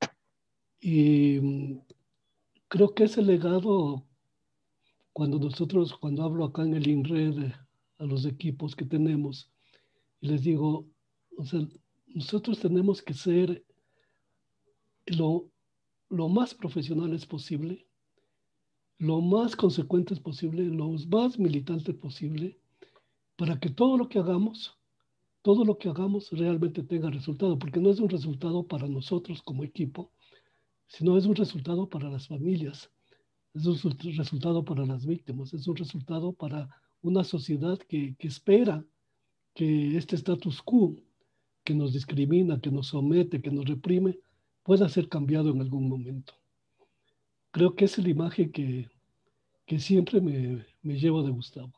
Y mm, creo que ese legado, cuando nosotros, cuando hablo acá en el INRED a los equipos que tenemos, y les digo, o sea, nosotros tenemos que ser lo, lo más profesionales posible, lo más consecuentes posible, lo más militantes posible, para que todo lo que hagamos, todo lo que hagamos realmente tenga resultado, porque no es un resultado para nosotros como equipo, sino es un resultado para las familias, es un resultado para las víctimas, es un resultado para una sociedad que, que espera que este status quo que nos discrimina, que nos somete, que nos reprime, pueda ser cambiado en algún momento. Creo que esa es la imagen que, que siempre me, me llevo de Gustavo.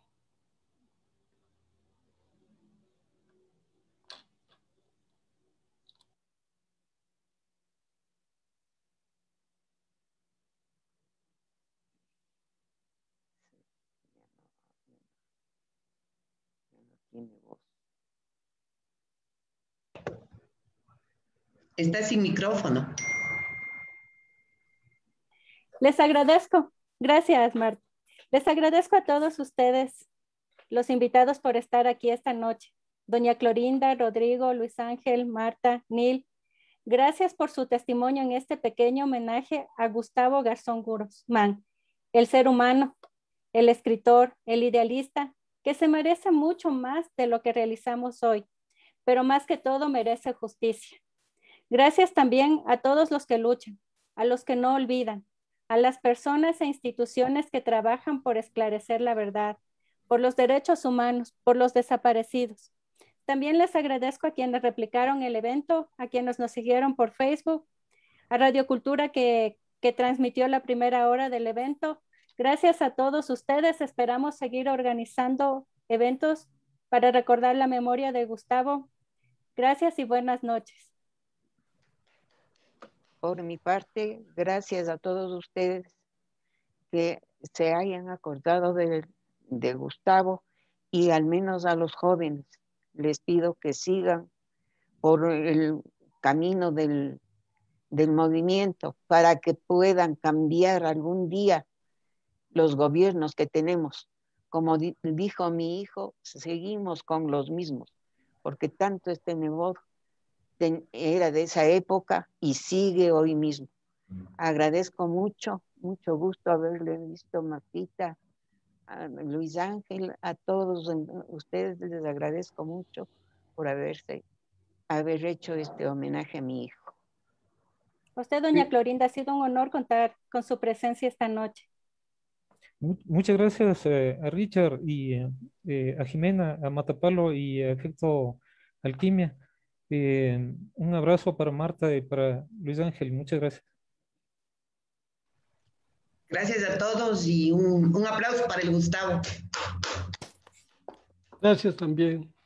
Está sin micrófono. Les agradezco. Gracias, Marta. Les agradezco a todos ustedes, los invitados, por estar aquí esta noche. Doña Clorinda, Rodrigo, Luis Ángel, Marta, Nil, gracias por su testimonio en este pequeño homenaje a Gustavo Garzón Guzmán, el ser humano, el escritor, el idealista, que se merece mucho más de lo que realizamos hoy, pero más que todo merece justicia. Gracias también a todos los que luchan, a los que no olvidan, a las personas e instituciones que trabajan por esclarecer la verdad, por los derechos humanos, por los desaparecidos. También les agradezco a quienes replicaron el evento, a quienes nos siguieron por Facebook, a Radio Cultura que, que transmitió la primera hora del evento. Gracias a todos ustedes. Esperamos seguir organizando eventos para recordar la memoria de Gustavo. Gracias y buenas noches. Por mi parte, gracias a todos ustedes que se hayan acordado de, de Gustavo, y al menos a los jóvenes les pido que sigan por el camino del, del movimiento para que puedan cambiar algún día los gobiernos que tenemos. Como di, dijo mi hijo, seguimos con los mismos, porque tanto este Nebot era de esa época y sigue hoy mismo. Agradezco mucho, mucho gusto haberle visto, Martita, a Luis Ángel, a todos ustedes les agradezco mucho por haberse, haber hecho este homenaje a mi hijo. A usted, doña Sí. Clorinda, ha sido un honor contar con su presencia esta noche. Mu- Muchas gracias eh, a Richard y eh, eh, a Jimena, a Matapalo y a Efecto Alquimia. Eh, un abrazo para Marta y para Luis Ángel. Muchas gracias. Gracias a todos y un, un aplauso para el Gustavo. Gracias también.